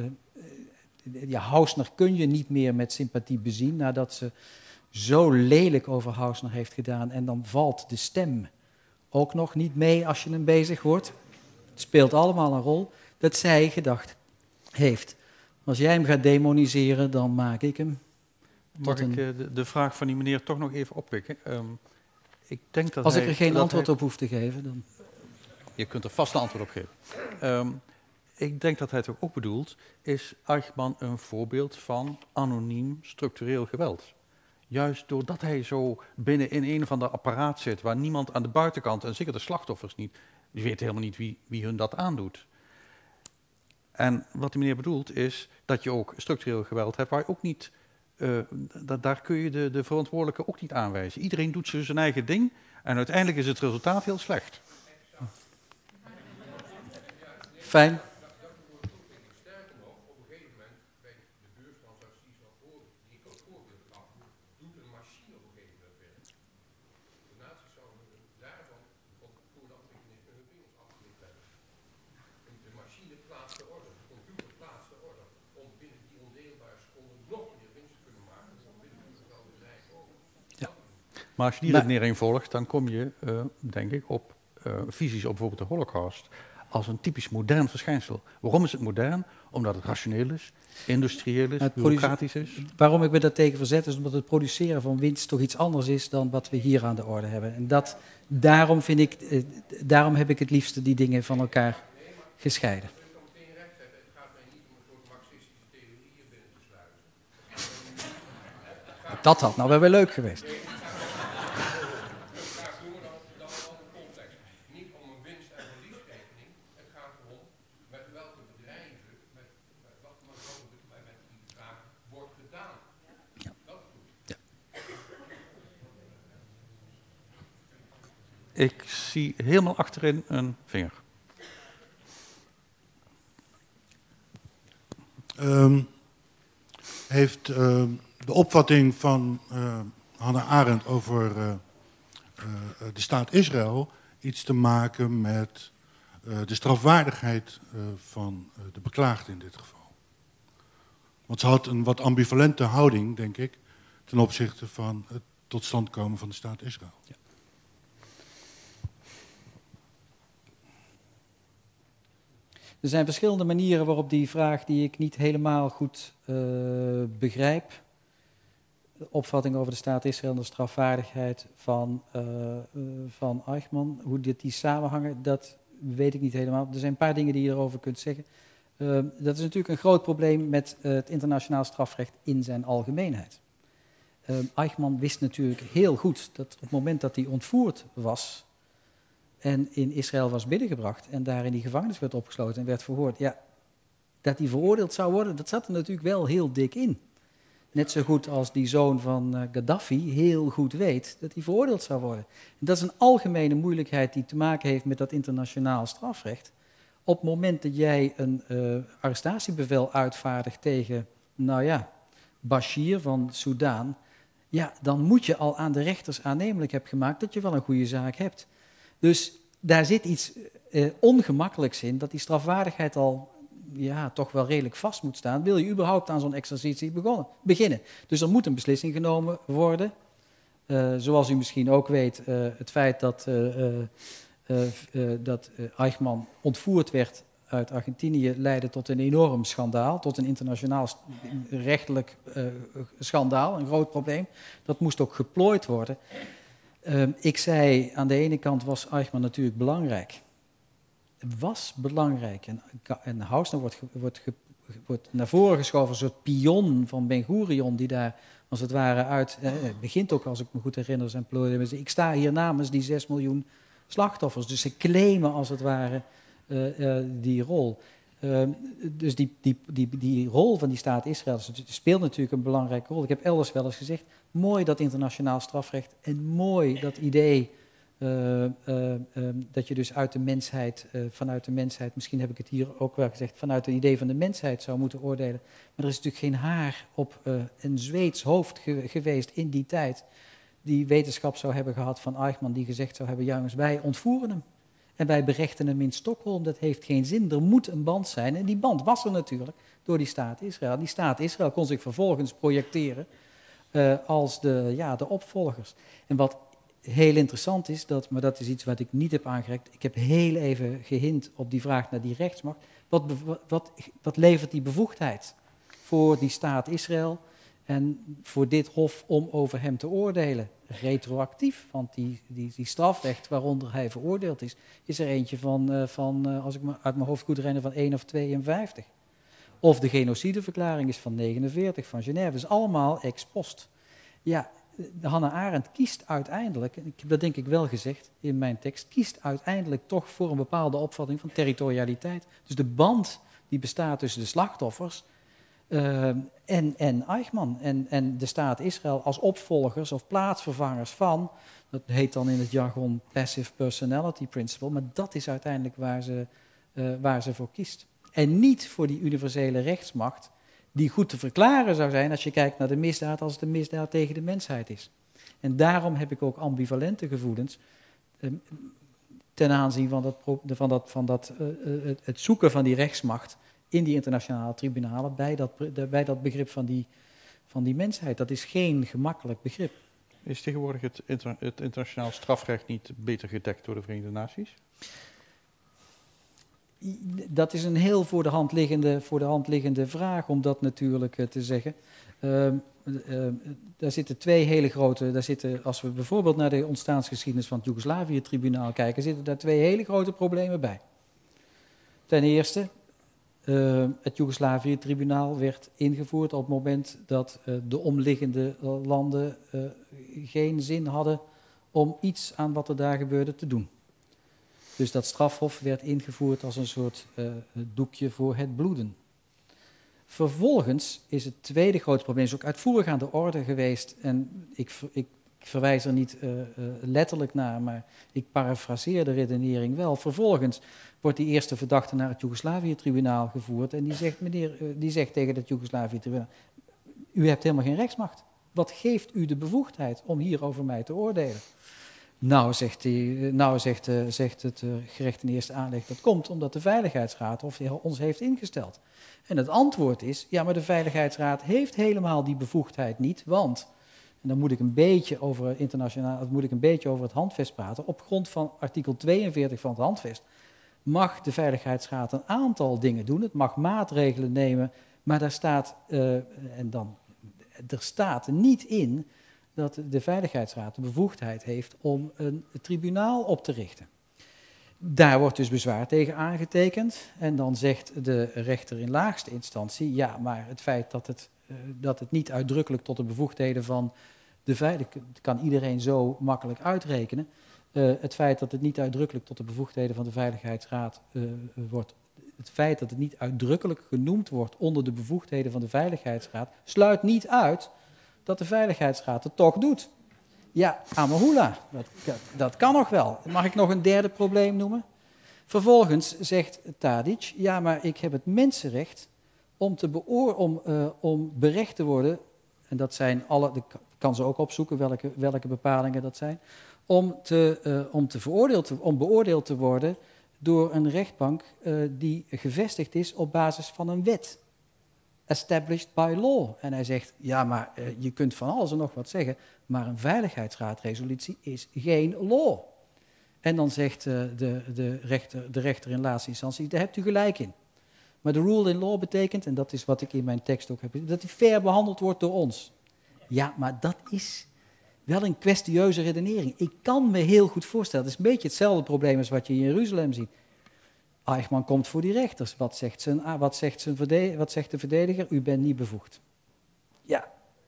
Ja, Hausner kun je niet meer met sympathie bezien nadat ze zo lelijk over Hausner heeft gedaan. En dan valt de stem ook nog niet mee als je hem bezig hoort. Het speelt allemaal een rol. Dat zij gedacht heeft, als jij hem gaat demoniseren, dan maak ik hem. Mag een... ik uh, de, de vraag van die meneer toch nog even oppikken? Um, ik denk dat als hij, ik er geen dat antwoord hij... op hoef te geven, dan... Je kunt er vast een antwoord op geven. Um, Ik denk dat hij het ook bedoelt, is Eichmann een voorbeeld van anoniem structureel geweld. Juist doordat hij zo binnen in een van de apparaat zit, waar niemand aan de buitenkant, en zeker de slachtoffers niet, die weten helemaal niet wie, wie hun dat aandoet. En wat die meneer bedoelt is dat je ook structureel geweld hebt, waar je ook niet, uh, da daar kun je de, de verantwoordelijke ook niet aanwijzen. Iedereen doet zo zijn eigen ding en uiteindelijk is het resultaat heel slecht. Fijn. plaatst de order, de computer plaatst de order om binnen die ondeelbare seconde nog meer winst te kunnen maken, dan binnen een bepaalde bedrijf ook. Ja. Maar als je die Maar- redenering volgt, dan kom je, uh, denk ik, op uh, visies op bijvoorbeeld de Holocaust als een typisch modern verschijnsel. Waarom is het modern? Omdat het rationeel is, industrieel is, Het bureaucratisch is. Waarom ik me daar tegen verzet is omdat het produceren van winst toch iets anders is dan wat we hier aan de orde hebben. En dat, daarom, vind ik, eh, daarom heb ik het liefste die dingen van elkaar gescheiden. Ik kan meteen rechtzetten, het gaat mij niet om een soort marxistische theorieën binnen te sluiten. Dat had nou wel weer leuk geweest. Daar doen we dan, dan al de context. Niet om een winst- en verliesrekening. Het gaat erom met welke bedrijven, met, met wat met, met die vraag wordt gedaan. Ja. Dat is goed. Ja. Ik zie helemaal achterin een vinger. Um, heeft uh, de opvatting van uh, Hannah Arendt over uh, uh, de staat Israël iets te maken met uh, de strafwaardigheid uh, van uh, de beklaagde in dit geval? Want ze had een wat ambivalente houding, denk ik, ten opzichte van het tot stand komen van de staat Israël. Ja. Er zijn verschillende manieren waarop die vraag, die ik niet helemaal goed uh, begrijp, de opvatting over de staat Israël en de strafwaardigheid van, uh, uh, van Eichmann, hoe dit die samenhangen, dat weet ik niet helemaal. Er zijn een paar dingen die je erover kunt zeggen. Uh, dat is natuurlijk een groot probleem met uh, het internationaal strafrecht in zijn algemeenheid. Uh, Eichmann wist natuurlijk heel goed dat op het moment dat hij ontvoerd was en in Israël was binnengebracht en daar in die gevangenis werd opgesloten en werd verhoord, ja, dat hij veroordeeld zou worden, dat zat er natuurlijk wel heel dik in. Net zo goed als die zoon van uh, Gaddafi heel goed weet dat hij veroordeeld zou worden. En dat is een algemene moeilijkheid die te maken heeft met dat internationaal strafrecht. Op het moment dat jij een uh, arrestatiebevel uitvaardigt tegen, nou ja, Bashir van Soudaan, ja, dan moet je al aan de rechters aannemelijk hebben gemaakt dat je wel een goede zaak hebt. Dus daar zit iets uh, ongemakkelijks in, dat die strafwaardigheid al ja, toch wel redelijk vast moet staan. Wil je überhaupt aan zo'n exercitie begonnen, beginnen? Dus er moet een beslissing genomen worden. Uh, zoals u misschien ook weet, uh, het feit dat, uh, uh, uh, uh, dat uh, Eichmann ontvoerd werd uit Argentinië leidde tot een enorm schandaal, tot een internationaal rechtelijk uh, schandaal, een groot probleem. Dat moest ook geplooid worden. Uh, ik zei, aan de ene kant was Eichmann natuurlijk belangrijk. Was belangrijk. En, en Hausner wordt, wordt, wordt naar voren geschoven, een soort pion van Ben-Gurion, die daar als het ware uit, eh, het begint ook, als ik me goed herinner, zijn plooi. Ik sta hier namens die zes miljoen slachtoffers. Dus ze claimen als het ware uh, uh, die rol. Uh, dus die, die, die, die rol van die staat Israël speelt natuurlijk een belangrijke rol. Ik heb elders wel eens gezegd, mooi dat internationaal strafrecht en mooi dat idee uh, uh, uh, dat je dus uit de mensheid, uh, vanuit de mensheid, misschien heb ik het hier ook wel gezegd, vanuit het idee van de mensheid zou moeten oordelen. Maar er is natuurlijk geen haar op uh, een Zweeds hoofd ge geweest in die tijd die wetenschap zou hebben gehad van Eichmann, die gezegd zou hebben, ja jongens, wij ontvoeren hem. En wij berechten hem in Stockholm, dat heeft geen zin. Er moet een band zijn. En die band was er natuurlijk door die staat Israël. Die staat Israël kon zich vervolgens projecteren uh, als de, ja, de opvolgers. En wat heel interessant is, dat, maar dat is iets wat ik niet heb aangereikt. Ik heb heel even gehint op die vraag naar die rechtsmacht. Wat, wat, wat levert die bevoegdheid voor die staat Israël en voor dit hof om over hem te oordelen? Retroactief, want die, die, die strafrecht waaronder hij veroordeeld is, is er eentje van, uh, van uh, als ik me uit mijn hoofd goed herinner, van één of tweeënvijftig. Of de genocideverklaring is van negenenveertig, van Genève. Dus allemaal ex post. Ja, Hannah Arendt kiest uiteindelijk, ik heb dat denk ik wel gezegd in mijn tekst, kiest uiteindelijk toch voor een bepaalde opvatting van territorialiteit. Dus de band die bestaat tussen de slachtoffers Uh, en, en Eichmann en, en de staat Israël als opvolgers of plaatsvervangers van, dat heet dan in het jargon passive personality principle, maar dat is uiteindelijk waar ze, uh, waar ze voor kiest. En niet voor die universele rechtsmacht die goed te verklaren zou zijn als je kijkt naar de misdaad als het een misdaad tegen de mensheid is. En daarom heb ik ook ambivalente gevoelens. Uh, ten aanzien van, dat, van, dat, van dat, uh, het, het zoeken van die rechtsmacht in die internationale tribunalen bij dat, bij dat begrip van die, van die mensheid. Dat is geen gemakkelijk begrip. Is tegenwoordig het, inter, het internationaal strafrecht niet beter gedekt door de Verenigde Naties? Dat is een heel voor de hand liggende, voor de hand liggende vraag om dat natuurlijk uh, te zeggen. Uh, uh, daar zitten twee hele grote, daar zitten, als we bijvoorbeeld naar de ontstaansgeschiedenis van het Joegoslavië-tribunaal kijken, zitten daar twee hele grote problemen bij. Ten eerste, uh, het Joegoslavië-tribunaal werd ingevoerd op het moment dat uh, de omliggende landen uh, geen zin hadden om iets aan wat er daar gebeurde te doen. Dus dat strafhof werd ingevoerd als een soort uh, doekje voor het bloeden. Vervolgens is het tweede grote probleem, is ook uitvoerig aan de orde geweest. En ik, ik verwijs er niet uh, uh, letterlijk naar, maar ik parafraseer de redenering wel. Vervolgens wordt die eerste verdachte naar het Joegoslavië-tribunaal gevoerd. En die zegt, meneer, uh, die zegt tegen het Joegoslavië-tribunaal, u hebt helemaal geen rechtsmacht. Wat geeft u de bevoegdheid om hier over mij te oordelen? Nou, zegt, die, nou zegt, uh, zegt het uh, gerecht in eerste aanleg, dat komt omdat de Veiligheidsraad of ons heeft ingesteld. En het antwoord is, ja, maar de Veiligheidsraad heeft helemaal die bevoegdheid niet, want, en dan moet ik een beetje over, internationaal, moet ik een beetje over het handvest praten, op grond van artikel tweeënveertig van het handvest mag de Veiligheidsraad een aantal dingen doen, het mag maatregelen nemen, maar daar staat, uh, en dan, er staat niet in dat de Veiligheidsraad de bevoegdheid heeft om een tribunaal op te richten. Daar wordt dus bezwaar tegen aangetekend en dan zegt de rechter in laagste instantie, ja, maar het feit dat het, uh, dat het niet uitdrukkelijk tot de bevoegdheden van de Veiligheidsraad, dat kan iedereen zo makkelijk uitrekenen, uh, het feit dat het niet uitdrukkelijk tot de bevoegdheden van de Veiligheidsraad uh, wordt, het feit dat het niet uitdrukkelijk genoemd wordt onder de bevoegdheden van de Veiligheidsraad, sluit niet uit dat de Veiligheidsraad het toch doet. Ja, Amahula, dat, dat kan nog wel. Mag ik nog een derde probleem noemen? Vervolgens zegt Tadic, ja, maar ik heb het mensenrecht om, te beoor, om, uh, om berecht te worden, en dat zijn alle, ik kan ze ook opzoeken welke, welke bepalingen dat zijn, om, te, uh, om, te veroordeeld te, om beoordeeld te worden door een rechtbank uh, die gevestigd is op basis van een wet. Established by law. En hij zegt, ja, maar uh, je kunt van alles en nog wat zeggen, maar een veiligheidsraadresolutie is geen law. En dan zegt uh, de, de, rechter, de rechter in laatste instantie, daar hebt u gelijk in. Maar de rule in law betekent, en dat is wat ik in mijn tekst ook heb, dat die fair behandeld wordt door ons. Ja, maar dat is wel een kwestieuze redenering. Ik kan me heel goed voorstellen, het is een beetje hetzelfde probleem als wat je in Jeruzalem ziet. Eichmann komt voor die rechters. Wat zegt, zijn, wat, zegt zijn wat zegt de verdediger? U bent niet bevoegd. Ja.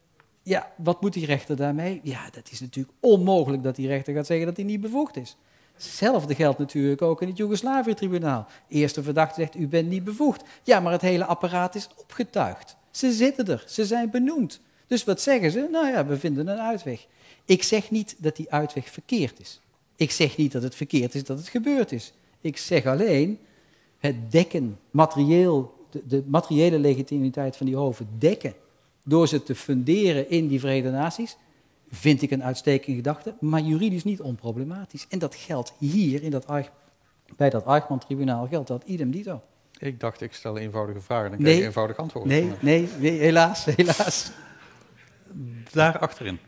Ja, wat moet die rechter daarmee? Ja, dat is natuurlijk onmogelijk dat die rechter gaat zeggen dat hij niet bevoegd is. Hetzelfde geldt natuurlijk ook in het Joegoslavië-tribunaal. Eerste verdachte zegt, u bent niet bevoegd. Ja, maar het hele apparaat is opgetuigd. Ze zitten er, ze zijn benoemd. Dus wat zeggen ze? Nou ja, we vinden een uitweg. Ik zeg niet dat die uitweg verkeerd is. Ik zeg niet dat het verkeerd is dat het gebeurd is. Ik zeg alleen, het dekken, materieel, de, de materiële legitimiteit van die hoven dekken, door ze te funderen in die Verenigde Naties, vind ik een uitstekende gedachte, maar juridisch niet onproblematisch. En dat geldt hier, in dat, bij dat Eichmann-tribunaal, geldt dat idem dito. Ik dacht, ik stel een eenvoudige vraag en dan nee, krijg je een eenvoudig antwoord. Nee, nee, nee, helaas, helaas. Daar achterin.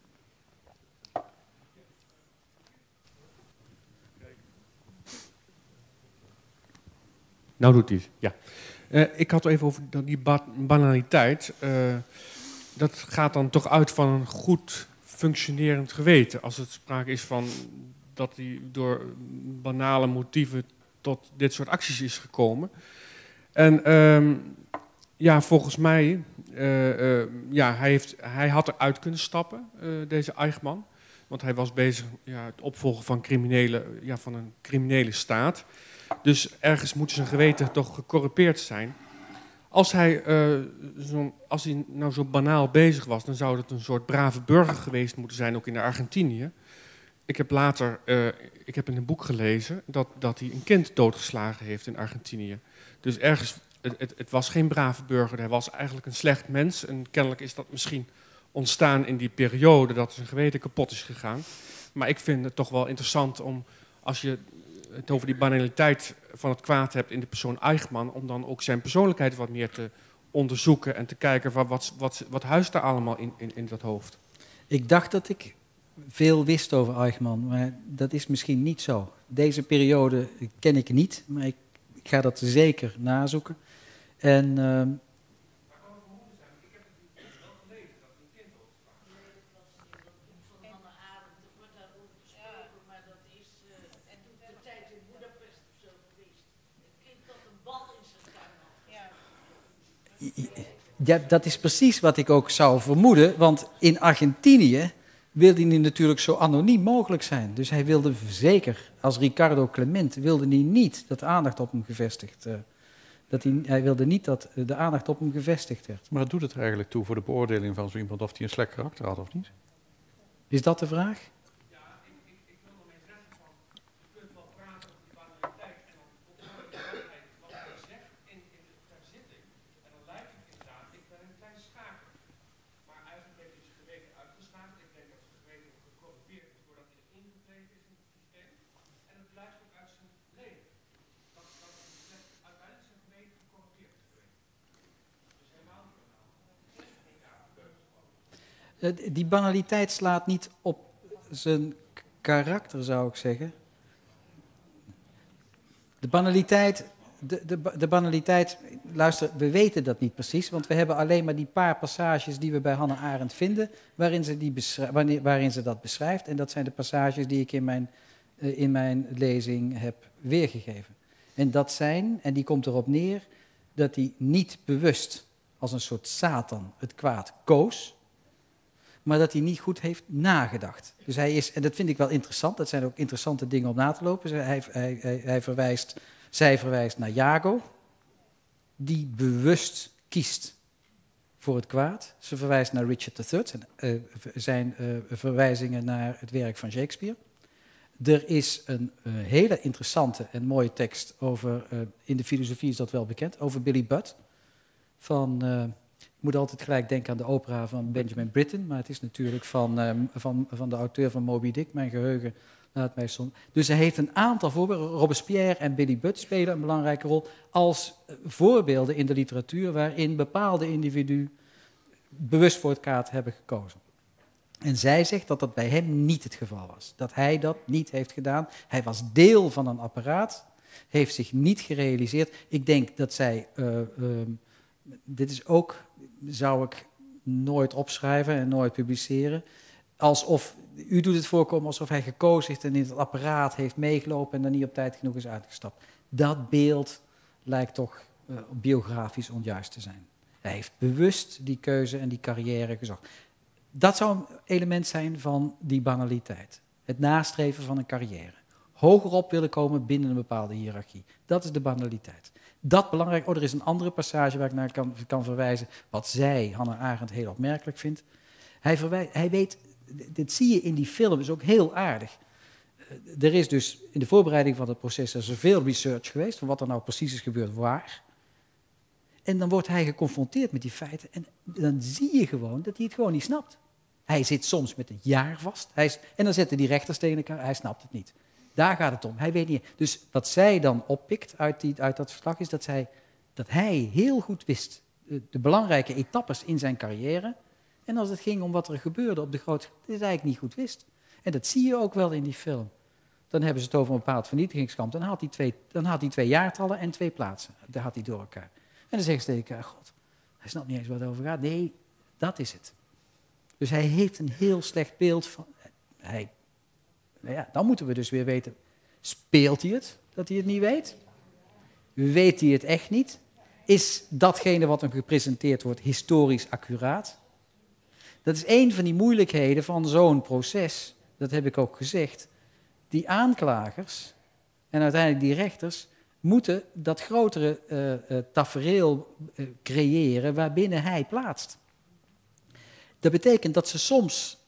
Nou doet hij het, ja. Uh, ik had het even over die ba banaliteit. Uh, dat gaat dan toch uit van een goed functionerend geweten. Als het sprake is van dat hij door banale motieven tot dit soort acties is gekomen. En uh, ja, volgens mij, uh, uh, ja, hij, heeft, hij had eruit kunnen stappen, uh, deze Eichmann. Want hij was bezig met ja, het opvolgen van, criminele, ja, van een criminele staat. Dus ergens moet zijn geweten toch gecorrumpeerd zijn. Als hij, uh, zo, als hij nou zo banaal bezig was, dan zou het een soort brave burger geweest moeten zijn, ook in Argentinië. Ik heb later, uh, ik heb in een boek gelezen dat, dat hij een kind doodgeslagen heeft in Argentinië. Dus ergens, het, het, het was geen brave burger, hij was eigenlijk een slecht mens. En kennelijk is dat misschien ontstaan in die periode dat zijn geweten kapot is gegaan. Maar ik vind het toch wel interessant om, als je het over die banaliteit van het kwaad hebt in de persoon Eichmann, om dan ook zijn persoonlijkheid wat meer te onderzoeken en te kijken wat, wat, wat, wat huist daar allemaal in, in, in dat hoofd. Ik dacht dat ik veel wist over Eichmann, maar dat is misschien niet zo. Deze periode ken ik niet, maar ik, ik ga dat zeker nazoeken. En... Uh, Ja, dat is precies wat ik ook zou vermoeden, want in Argentinië wilde hij natuurlijk zo anoniem mogelijk zijn. Dus hij wilde zeker, als Ricardo Clement, wilde hij niet dat de aandacht op hem gevestigd uh, dat hij, hij wilde niet dat de aandacht op hem gevestigd werd. Maar doet het er eigenlijk toe voor de beoordeling van zo iemand of hij een slecht karakter had of niet? Is dat de vraag? Die banaliteit slaat niet op zijn karakter, zou ik zeggen. De banaliteit, de, de, de banaliteit, luister, we weten dat niet precies, want we hebben alleen maar die paar passages die we bij Hannah Arendt vinden, waarin ze, die wanneer, waarin ze dat beschrijft. En dat zijn de passages die ik in mijn, uh, in mijn lezing heb weergegeven. En dat zijn, en die komt erop neer, dat hij niet bewust als een soort Satan het kwaad koos, maar dat hij niet goed heeft nagedacht. Dus hij is, en dat vind ik wel interessant, dat zijn ook interessante dingen om na te lopen. Hij, hij, hij, hij verwijst, zij verwijst naar Jago, die bewust kiest voor het kwaad. Ze verwijst naar Richard de Third, zijn, uh, zijn uh, verwijzingen naar het werk van Shakespeare. Er is een uh, hele interessante en mooie tekst over, uh, in de filosofie is dat wel bekend, over Billy Budd, van... Uh, Ik moet altijd gelijk denken aan de opera van Benjamin Britten, maar het is natuurlijk van, um, van, van de auteur van Moby Dick. Mijn geheugen laat mij soms. Dus hij heeft een aantal voorbeelden. Robespierre en Billy Budd spelen een belangrijke rol als voorbeelden in de literatuur waarin bepaalde individuen bewust voor het kwaad hebben gekozen. En zij zegt dat dat bij hem niet het geval was. Dat hij dat niet heeft gedaan. Hij was deel van een apparaat, heeft zich niet gerealiseerd. Ik denk dat zij... Uh, um, dit is ook... zou ik nooit opschrijven en nooit publiceren. Alsof, u doet het voorkomen alsof hij gekozen heeft en in het apparaat heeft meegelopen en er niet op tijd genoeg is uitgestapt. Dat beeld lijkt toch uh, biografisch onjuist te zijn. Hij heeft bewust die keuze en die carrière gezocht. Dat zou een element zijn van die banaliteit. Het nastreven van een carrière. Hogerop willen komen binnen een bepaalde hiërarchie. Dat is de banaliteit. Dat belangrijk. Oh, er is een andere passage waar ik naar kan, kan verwijzen. Wat zij, Hannah Arendt, heel opmerkelijk vindt. Hij, verwij, hij weet, dit zie je in die film, is ook heel aardig. Uh, er is dus in de voorbereiding van het proces er veel research geweest van wat er nou precies is gebeurd, waar. En dan wordt hij geconfronteerd met die feiten en dan zie je gewoon dat hij het gewoon niet snapt. Hij zit soms met een jaar vast. Hij is, en dan zetten die rechters tegen elkaar, hij snapt het niet. Daar gaat het om. Hij weet niet. Dus wat zij dan oppikt uit, die, uit dat verslag is dat, zij, dat hij heel goed wist de, de belangrijke etappes in zijn carrière. En als het ging om wat er gebeurde op de grote, dat hij eigenlijk niet goed wist. En dat zie je ook wel in die film. Dan hebben ze het over een bepaald vernietigingskamp. Dan had hij twee, dan had hij twee jaartallen en twee plaatsen. Daar had hij door elkaar. En dan zeggen ze tegen elkaar, god, hij snapt niet eens wat het over gaat. Nee, dat is het. Dus hij heeft een heel slecht beeld van... Hij, nou ja, dan moeten we dus weer weten, speelt hij het, dat hij het niet weet? Weet hij het echt niet? Is datgene wat hem gepresenteerd wordt historisch accuraat? Dat is een van die moeilijkheden van zo'n proces, dat heb ik ook gezegd. Die aanklagers en uiteindelijk die rechters moeten dat grotere uh, uh, tafereel uh, creëren waarbinnen hij plaatst. Dat betekent dat ze soms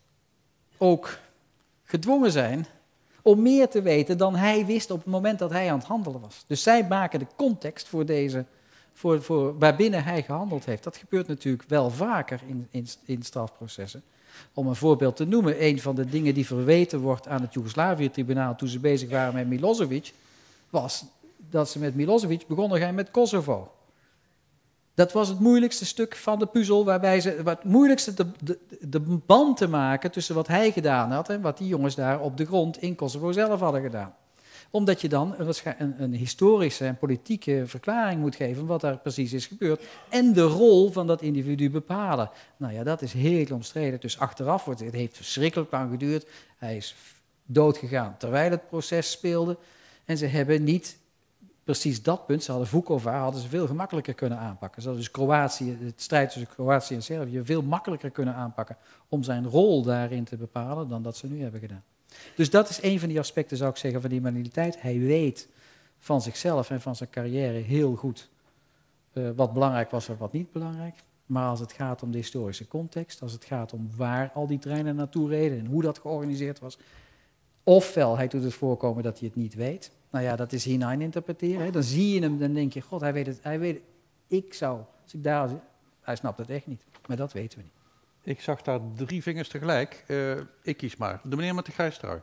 ook gedwongen zijn om meer te weten dan hij wist op het moment dat hij aan het handelen was. Dus zij maken de context voor deze, voor, voor waarbinnen hij gehandeld heeft. Dat gebeurt natuurlijk wel vaker in, in, in strafprocessen. Om een voorbeeld te noemen, een van de dingen die verweten wordt aan het Joegoslavië-tribunaal toen ze bezig waren met Milosevic, was dat ze met Milosevic begonnen gaan met Kosovo. Dat was het moeilijkste stuk van de puzzel, waarbij ze wat moeilijkste de, de, de band te maken tussen wat hij gedaan had en wat die jongens daar op de grond in Kosovo zelf hadden gedaan. Omdat je dan een, een, een historische en politieke verklaring moet geven wat daar precies is gebeurd en de rol van dat individu bepalen. Nou ja, dat is heel omstreden. Dus achteraf wordt het heeft verschrikkelijk lang geduurd. Hij is doodgegaan terwijl het proces speelde en ze hebben niet precies dat punt, ze hadden Vukovar, hadden ze veel gemakkelijker kunnen aanpakken. Ze hadden dus Kroatië, het strijd tussen Kroatië en Servië veel makkelijker kunnen aanpakken om zijn rol daarin te bepalen dan dat ze nu hebben gedaan. Dus dat is een van die aspecten, zou ik zeggen, van die banaliteit. Hij weet van zichzelf en van zijn carrière heel goed uh, wat belangrijk was en wat niet belangrijk. Maar als het gaat om de historische context, als het gaat om waar al die treinen naartoe reden en hoe dat georganiseerd was, ofwel hij doet het voorkomen dat hij het niet weet. Nou ja, dat is hinein interpreteren. Hè. Dan zie je hem, dan denk je, god, hij weet het. Hij weet het. Ik zou, als ik daar, hij snapt het echt niet. Maar dat weten we niet. Ik zag daar drie vingers tegelijk. Uh, ik kies maar. De meneer met de grijze trui.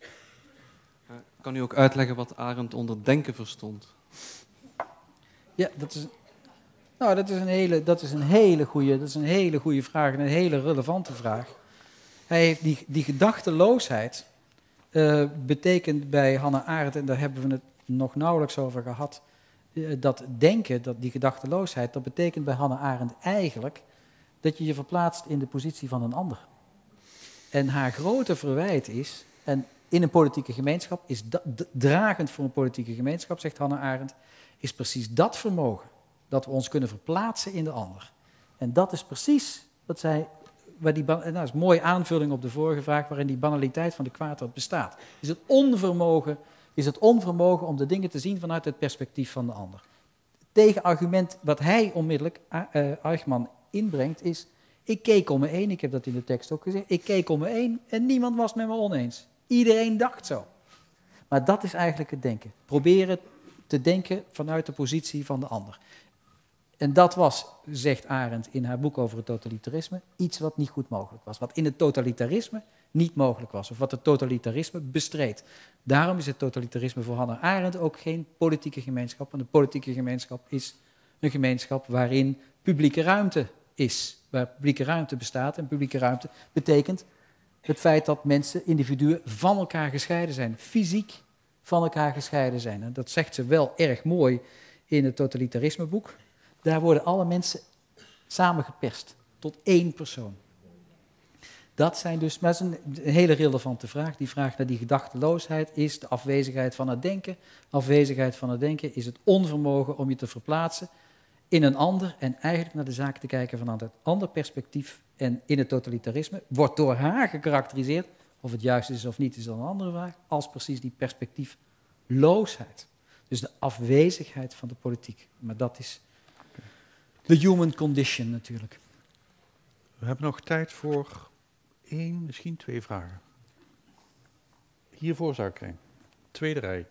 Uh, kan u ook uitleggen wat Arendt onder denken verstond? Ja, dat is, nou, dat is een hele, dat is een hele goede, dat is een hele goede vraag en een hele relevante vraag. Hij heeft die, die gedachteloosheid uh, betekent bij Hannah Arendt, en daar hebben we het nog nauwelijks over gehad, uh, dat denken, dat die gedachteloosheid, dat betekent bij Hannah Arendt eigenlijk dat je je verplaatst in de positie van een ander. En haar grote verwijt is, en in een politieke gemeenschap, is dat, dragend voor een politieke gemeenschap, zegt Hannah Arendt, is precies dat vermogen, dat we ons kunnen verplaatsen in de ander. En dat is precies wat zij, waar die, nou, dat is een mooie aanvulling op de vorige vraag, waarin die banaliteit van de kwaadheid bestaat. Is het onvermogen, is het onvermogen om de dingen te zien vanuit het perspectief van de ander. Het tegenargument wat hij onmiddellijk, uh, Eichmann, inbrengt is, ik keek om me heen, ik heb dat in de tekst ook gezegd, ik keek om me heen en niemand was met me oneens. Iedereen dacht zo. Maar dat is eigenlijk het denken. Proberen te denken vanuit de positie van de ander. En dat was, zegt Arendt in haar boek over het totalitarisme, iets wat niet goed mogelijk was. Wat in het totalitarisme niet mogelijk was, of wat het totalitarisme bestreed. Daarom is het totalitarisme voor Hannah Arendt ook geen politieke gemeenschap. Want een politieke gemeenschap is een gemeenschap waarin publieke ruimte is. Waar publieke ruimte bestaat. En publieke ruimte betekent het feit dat mensen, individuen, van elkaar gescheiden zijn. Fysiek van elkaar gescheiden zijn. En dat zegt ze wel erg mooi in het totalitarismeboek. Daar worden alle mensen samengeperst tot één persoon. Dat zijn dus, maar dat is een hele relevante vraag. Die vraag naar die gedachteloosheid is de afwezigheid van het denken. Afwezigheid van het denken is het onvermogen om je te verplaatsen in een ander en eigenlijk naar de zaak te kijken vanuit een ander perspectief. En in het totalitarisme wordt door haar gekarakteriseerd, of het juist is of niet, is dan een andere vraag, als precies die perspectiefloosheid. Dus de afwezigheid van de politiek. Maar dat is de human condition natuurlijk. We hebben nog tijd voor één, misschien twee vragen. Hiervoor zou ik krijgen. Tweede rij.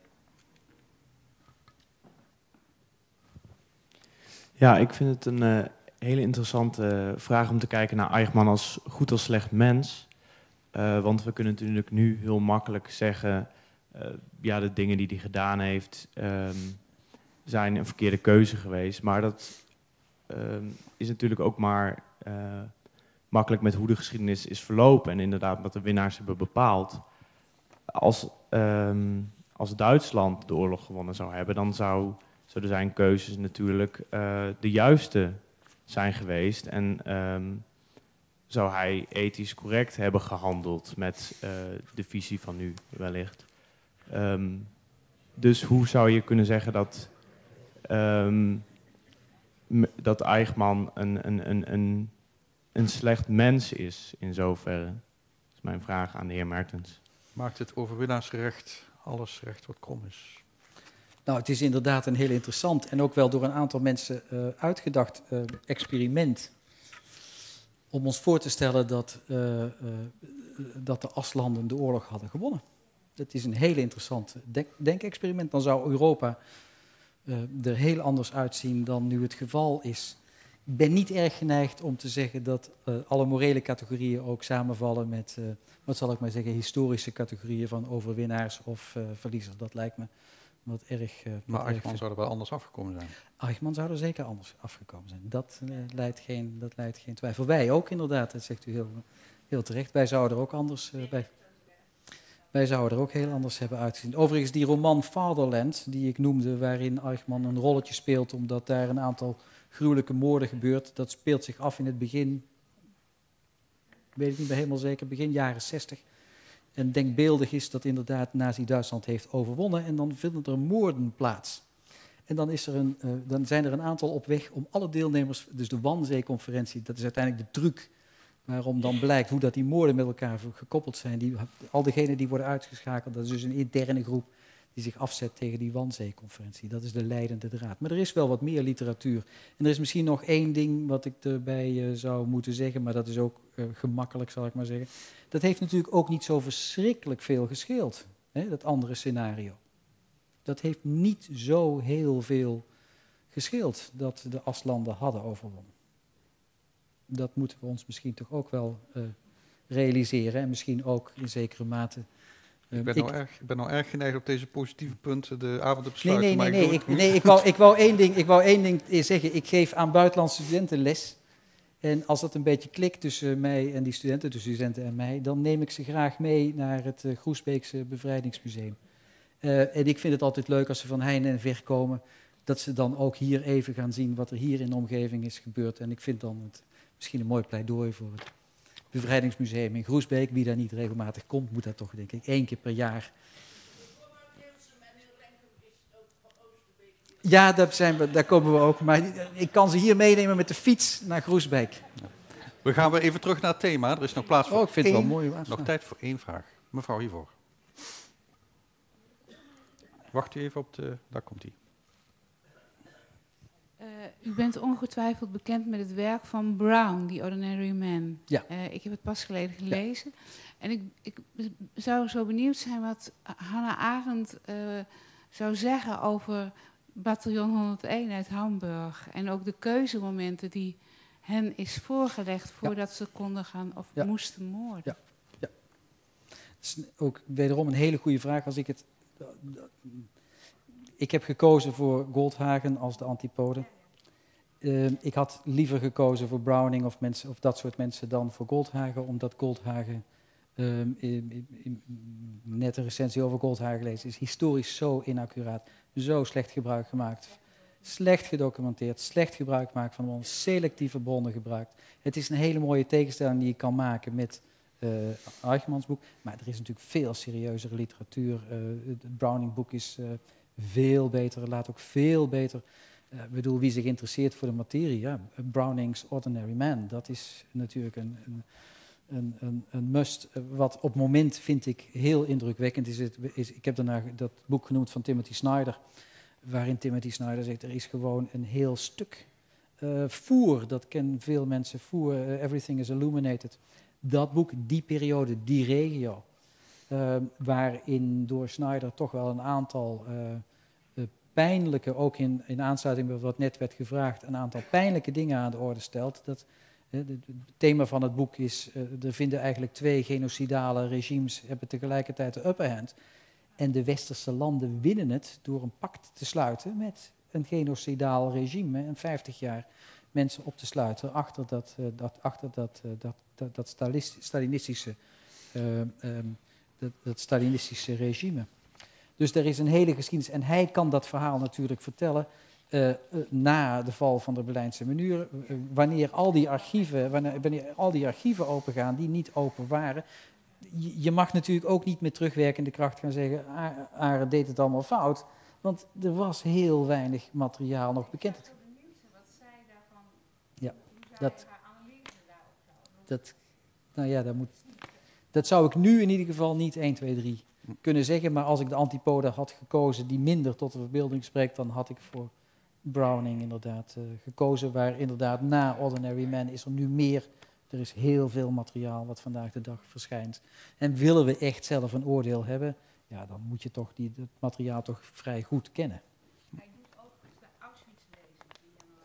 Ja, ik vind het een uh, hele interessante vraag om te kijken naar Eichmann als goed of slecht mens. Uh, want we kunnen natuurlijk nu heel makkelijk zeggen, uh, ja, de dingen die hij gedaan heeft um, zijn een verkeerde keuze geweest. Maar dat um, is natuurlijk ook maar uh, makkelijk met hoe de geschiedenis is verlopen. En inderdaad wat de winnaars hebben bepaald. Als, um, als Duitsland de oorlog gewonnen zou hebben, dan zou... zouden zijn keuzes natuurlijk uh, de juiste zijn geweest. En um, zou hij ethisch correct hebben gehandeld met uh, de visie van nu wellicht. Um, dus hoe zou je kunnen zeggen dat, um, dat Eichmann een, een, een, een, een slecht mens is in zoverre? Dat is mijn vraag aan de heer Mertens. Maakt het overwinnaarsrecht alles recht wat krom is? Nou, het is inderdaad een heel interessant en ook wel door een aantal mensen uh, uitgedacht uh, experiment. Om ons voor te stellen dat, uh, uh, dat de aslanden de oorlog hadden gewonnen. Dat is een heel interessant denk denkexperiment. Dan zou Europa uh, er heel anders uitzien dan nu het geval is. Ik ben niet erg geneigd om te zeggen dat uh, alle morele categorieën ook samenvallen met, uh, wat zal ik maar zeggen, historische categorieën van overwinnaars of uh, verliezers. Dat lijkt me wat erg... Uh, maar Eichmann zou er wel anders afgekomen zijn. Eichmann zou er zeker anders afgekomen zijn. Dat, uh, leidt, geen, dat leidt geen twijfel. Wij ook inderdaad, dat zegt u heel, heel terecht. Wij zouden er ook anders... Uh, bij, wij zouden er ook heel anders hebben uitgezien. Overigens, die roman Fatherland, die ik noemde, waarin Eichmann een rolletje speelt, omdat daar een aantal gruwelijke moorden gebeurt, dat speelt zich af in het begin, weet ik niet meer helemaal zeker, begin jaren zestig. En denkbeeldig is dat inderdaad Nazi-Duitsland heeft overwonnen en dan vinden er moorden plaats. En dan, is er een, uh, dan zijn er een aantal op weg om alle deelnemers, dus de Wannsee-conferentie, dat is uiteindelijk de truc, waarom dan blijkt hoe dat die moorden met elkaar gekoppeld zijn. Die, al diegenen die worden uitgeschakeld, dat is dus een interne groep die zich afzet tegen die Wannsee-conferentie. Dat is de leidende draad. Maar er is wel wat meer literatuur. En er is misschien nog één ding wat ik erbij uh, zou moeten zeggen, maar dat is ook uh, gemakkelijk, zal ik maar zeggen. Dat heeft natuurlijk ook niet zo verschrikkelijk veel gescheeld, hè, dat andere scenario. Dat heeft niet zo heel veel gescheeld dat de Aslanden hadden overwonnen. Dat moeten we ons misschien toch ook wel uh, realiseren en misschien ook in zekere mate... Ik ben, ik, nou erg, ik ben nou erg geneigd op deze positieve punten de avond te besluiten. Nee, nee, nee. Maar nee, ik, ik, nee ik, wou, ik, wou één ding, ik wou één ding zeggen. Ik geef aan buitenlandse studenten les. En als dat een beetje klikt tussen mij en die studenten, tussen studenten en mij, dan neem ik ze graag mee naar het uh, Groesbeekse Bevrijdingsmuseum. Uh, en ik vind het altijd leuk als ze van heinde en ver komen, dat ze dan ook hier even gaan zien wat er hier in de omgeving is gebeurd. En ik vind dan het misschien een mooi pleidooi voor het Bevrijdingsmuseum in Groesbeek. Wie daar niet regelmatig komt, moet dat toch, denk ik, één keer per jaar. Ja, daar, zijn we, daar komen we ook. Maar ik kan ze hier meenemen met de fiets naar Groesbeek. We gaan weer even terug naar het thema. Er is nog plaats voor oh, ik vind één, het wel mooi, nog tijd voor één vraag. Mevrouw hiervoor. Wacht u even op de... Daar komt hij. Uh, u bent ongetwijfeld bekend met het werk van Brown, The Ordinary Man. Ja. Uh, ik heb het pas geleden gelezen. Ja. En ik, ik zou zo benieuwd zijn wat Hannah Arendt uh, zou zeggen over bataljon honderdéén uit Hamburg. En ook de keuzemomenten die hen is voorgelegd voordat ja. ze konden gaan of ja. moesten moorden. Ja. Ja. Dat is ook wederom een hele goede vraag. Als ik het... Ik heb gekozen voor Goldhagen als de antipode. Uh, ik had liever gekozen voor Browning of, mensen, of dat soort mensen dan voor Goldhagen, omdat Goldhagen, uh, in, in, in, net een recensie over Goldhagen gelezen, is historisch zo inaccuraat, zo slecht gebruik gemaakt, slecht gedocumenteerd, slecht gebruik gemaakt van ons, selectieve bronnen gebruikt. Het is een hele mooie tegenstelling die je kan maken met uh, Eichmanns boek, maar er is natuurlijk veel serieuzere literatuur. Uh, het Browning-boek is... Uh, veel beter, laat ook veel beter. Ik uh, bedoel, wie zich interesseert voor de materie, ja, Browning's Ordinary Man, dat is natuurlijk een, een, een, een, een must. Uh, wat op het moment vind ik heel indrukwekkend is, het, is ik heb daarna dat boek genoemd van Timothy Snyder, waarin Timothy Snyder zegt, er is gewoon een heel stuk uh, voer, dat kennen veel mensen, voer, uh, Everything is Illuminated. Dat boek, die periode, die regio, Uh, waarin door Snyder toch wel een aantal uh, uh, pijnlijke, ook in, in aansluiting bij wat net werd gevraagd, een aantal pijnlijke dingen aan de orde stelt. Dat, uh, het thema van het boek is, uh, er vinden eigenlijk twee genocidale regimes, hebben tegelijkertijd de upper hand. En de westerse landen winnen het door een pact te sluiten met een genocidaal regime en vijftig jaar mensen op te sluiten achter dat, uh, dat, achter dat, uh, dat, dat, dat Stalinistische uh, um, Dat, dat Stalinistische regime. Dus er is een hele geschiedenis. En hij kan dat verhaal natuurlijk vertellen uh, uh, na de val van de Berlijnse muur. Uh, wanneer, al die archieven, wanneer, wanneer al die archieven opengaan die niet open waren. Je, je mag natuurlijk ook niet met terugwerkende kracht gaan zeggen, Arendt deed het allemaal fout. Want er was heel weinig materiaal nog bekend. Ik ben benieuwd wat zij daarvan... Ja, dat... dat nou ja, dat moet... Dat zou ik nu in ieder geval niet één, twee, drie kunnen zeggen. Maar als ik de antipode had gekozen die minder tot de verbeelding spreekt, dan had ik voor Browning inderdaad uh, gekozen. Waar inderdaad na Ordinary Man is er nu meer. Er is heel veel materiaal wat vandaag de dag verschijnt. En willen we echt zelf een oordeel hebben, ja, dan moet je toch die, het materiaal toch vrij goed kennen. Hij doet ook de Auschwitz-lezing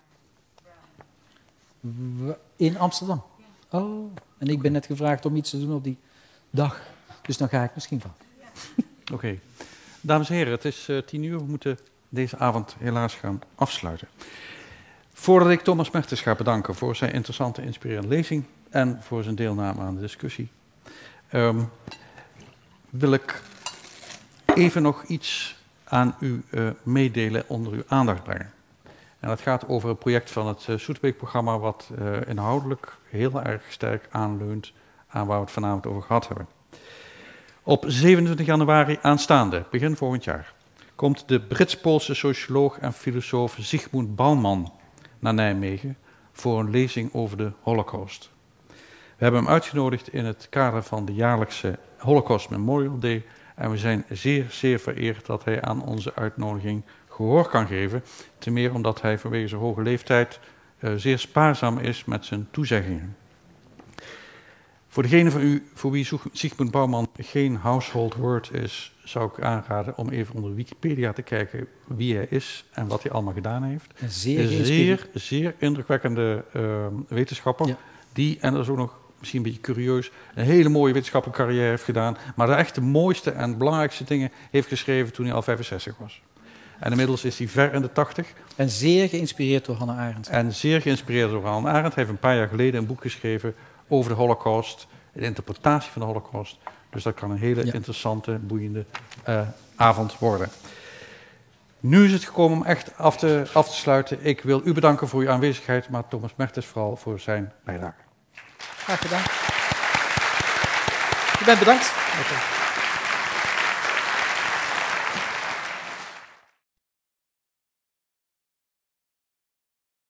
in januari. In Amsterdam? Ja. Oh, en ik ben net gevraagd om iets te doen op die dag. Dus dan ga ik misschien van. Oké. Okay. Dames en heren, het is uh, tien uur. We moeten deze avond helaas gaan afsluiten. Voordat ik Thomas Mertens ga bedanken voor zijn interessante, inspirerende lezing en voor zijn deelname aan de discussie, um, wil ik even nog iets aan u uh, meedelen, onder uw aandacht brengen. En dat gaat over het project van het uh, Soeterbeek-programma, wat uh, inhoudelijk heel erg sterk aanleunt aan waar we het vanavond over gehad hebben. Op zevenentwintig januari aanstaande, begin volgend jaar, komt de Brits-Poolse socioloog en filosoof Zygmunt Bauman naar Nijmegen voor een lezing over de Holocaust. We hebben hem uitgenodigd in het kader van de jaarlijkse Holocaust Memorial Day en we zijn zeer, zeer vereerd dat hij aan onze uitnodiging gehoor kan geven, ten meer omdat hij vanwege zijn hoge leeftijd uh, zeer spaarzaam is met zijn toezeggingen. Voor degene van u voor wie Zygmunt Bauman geen household word is, zou ik aanraden om even onder Wikipedia te kijken wie hij is en wat hij allemaal gedaan heeft. Een zeer, een zeer, zeer indrukwekkende uh, wetenschapper, ja. die, en dat is ook nog misschien een beetje curieus, een hele mooie wetenschappelijke carrière heeft gedaan, maar de echt de mooiste en belangrijkste dingen heeft geschreven toen hij al vijfenzestig was. En inmiddels is hij ver in de tachtig. En zeer geïnspireerd door Hannah Arendt. En zeer geïnspireerd door Hannah Arendt. Hij heeft een paar jaar geleden een boek geschreven over de Holocaust, de interpretatie van de Holocaust. Dus dat kan een hele ja. interessante, boeiende uh, avond worden. Nu is het gekomen om echt af te, af te sluiten. Ik wil u bedanken voor uw aanwezigheid, maar Thomas Mertens vooral voor zijn bijdrage. Graag gedaan. U bent bedankt. Okay.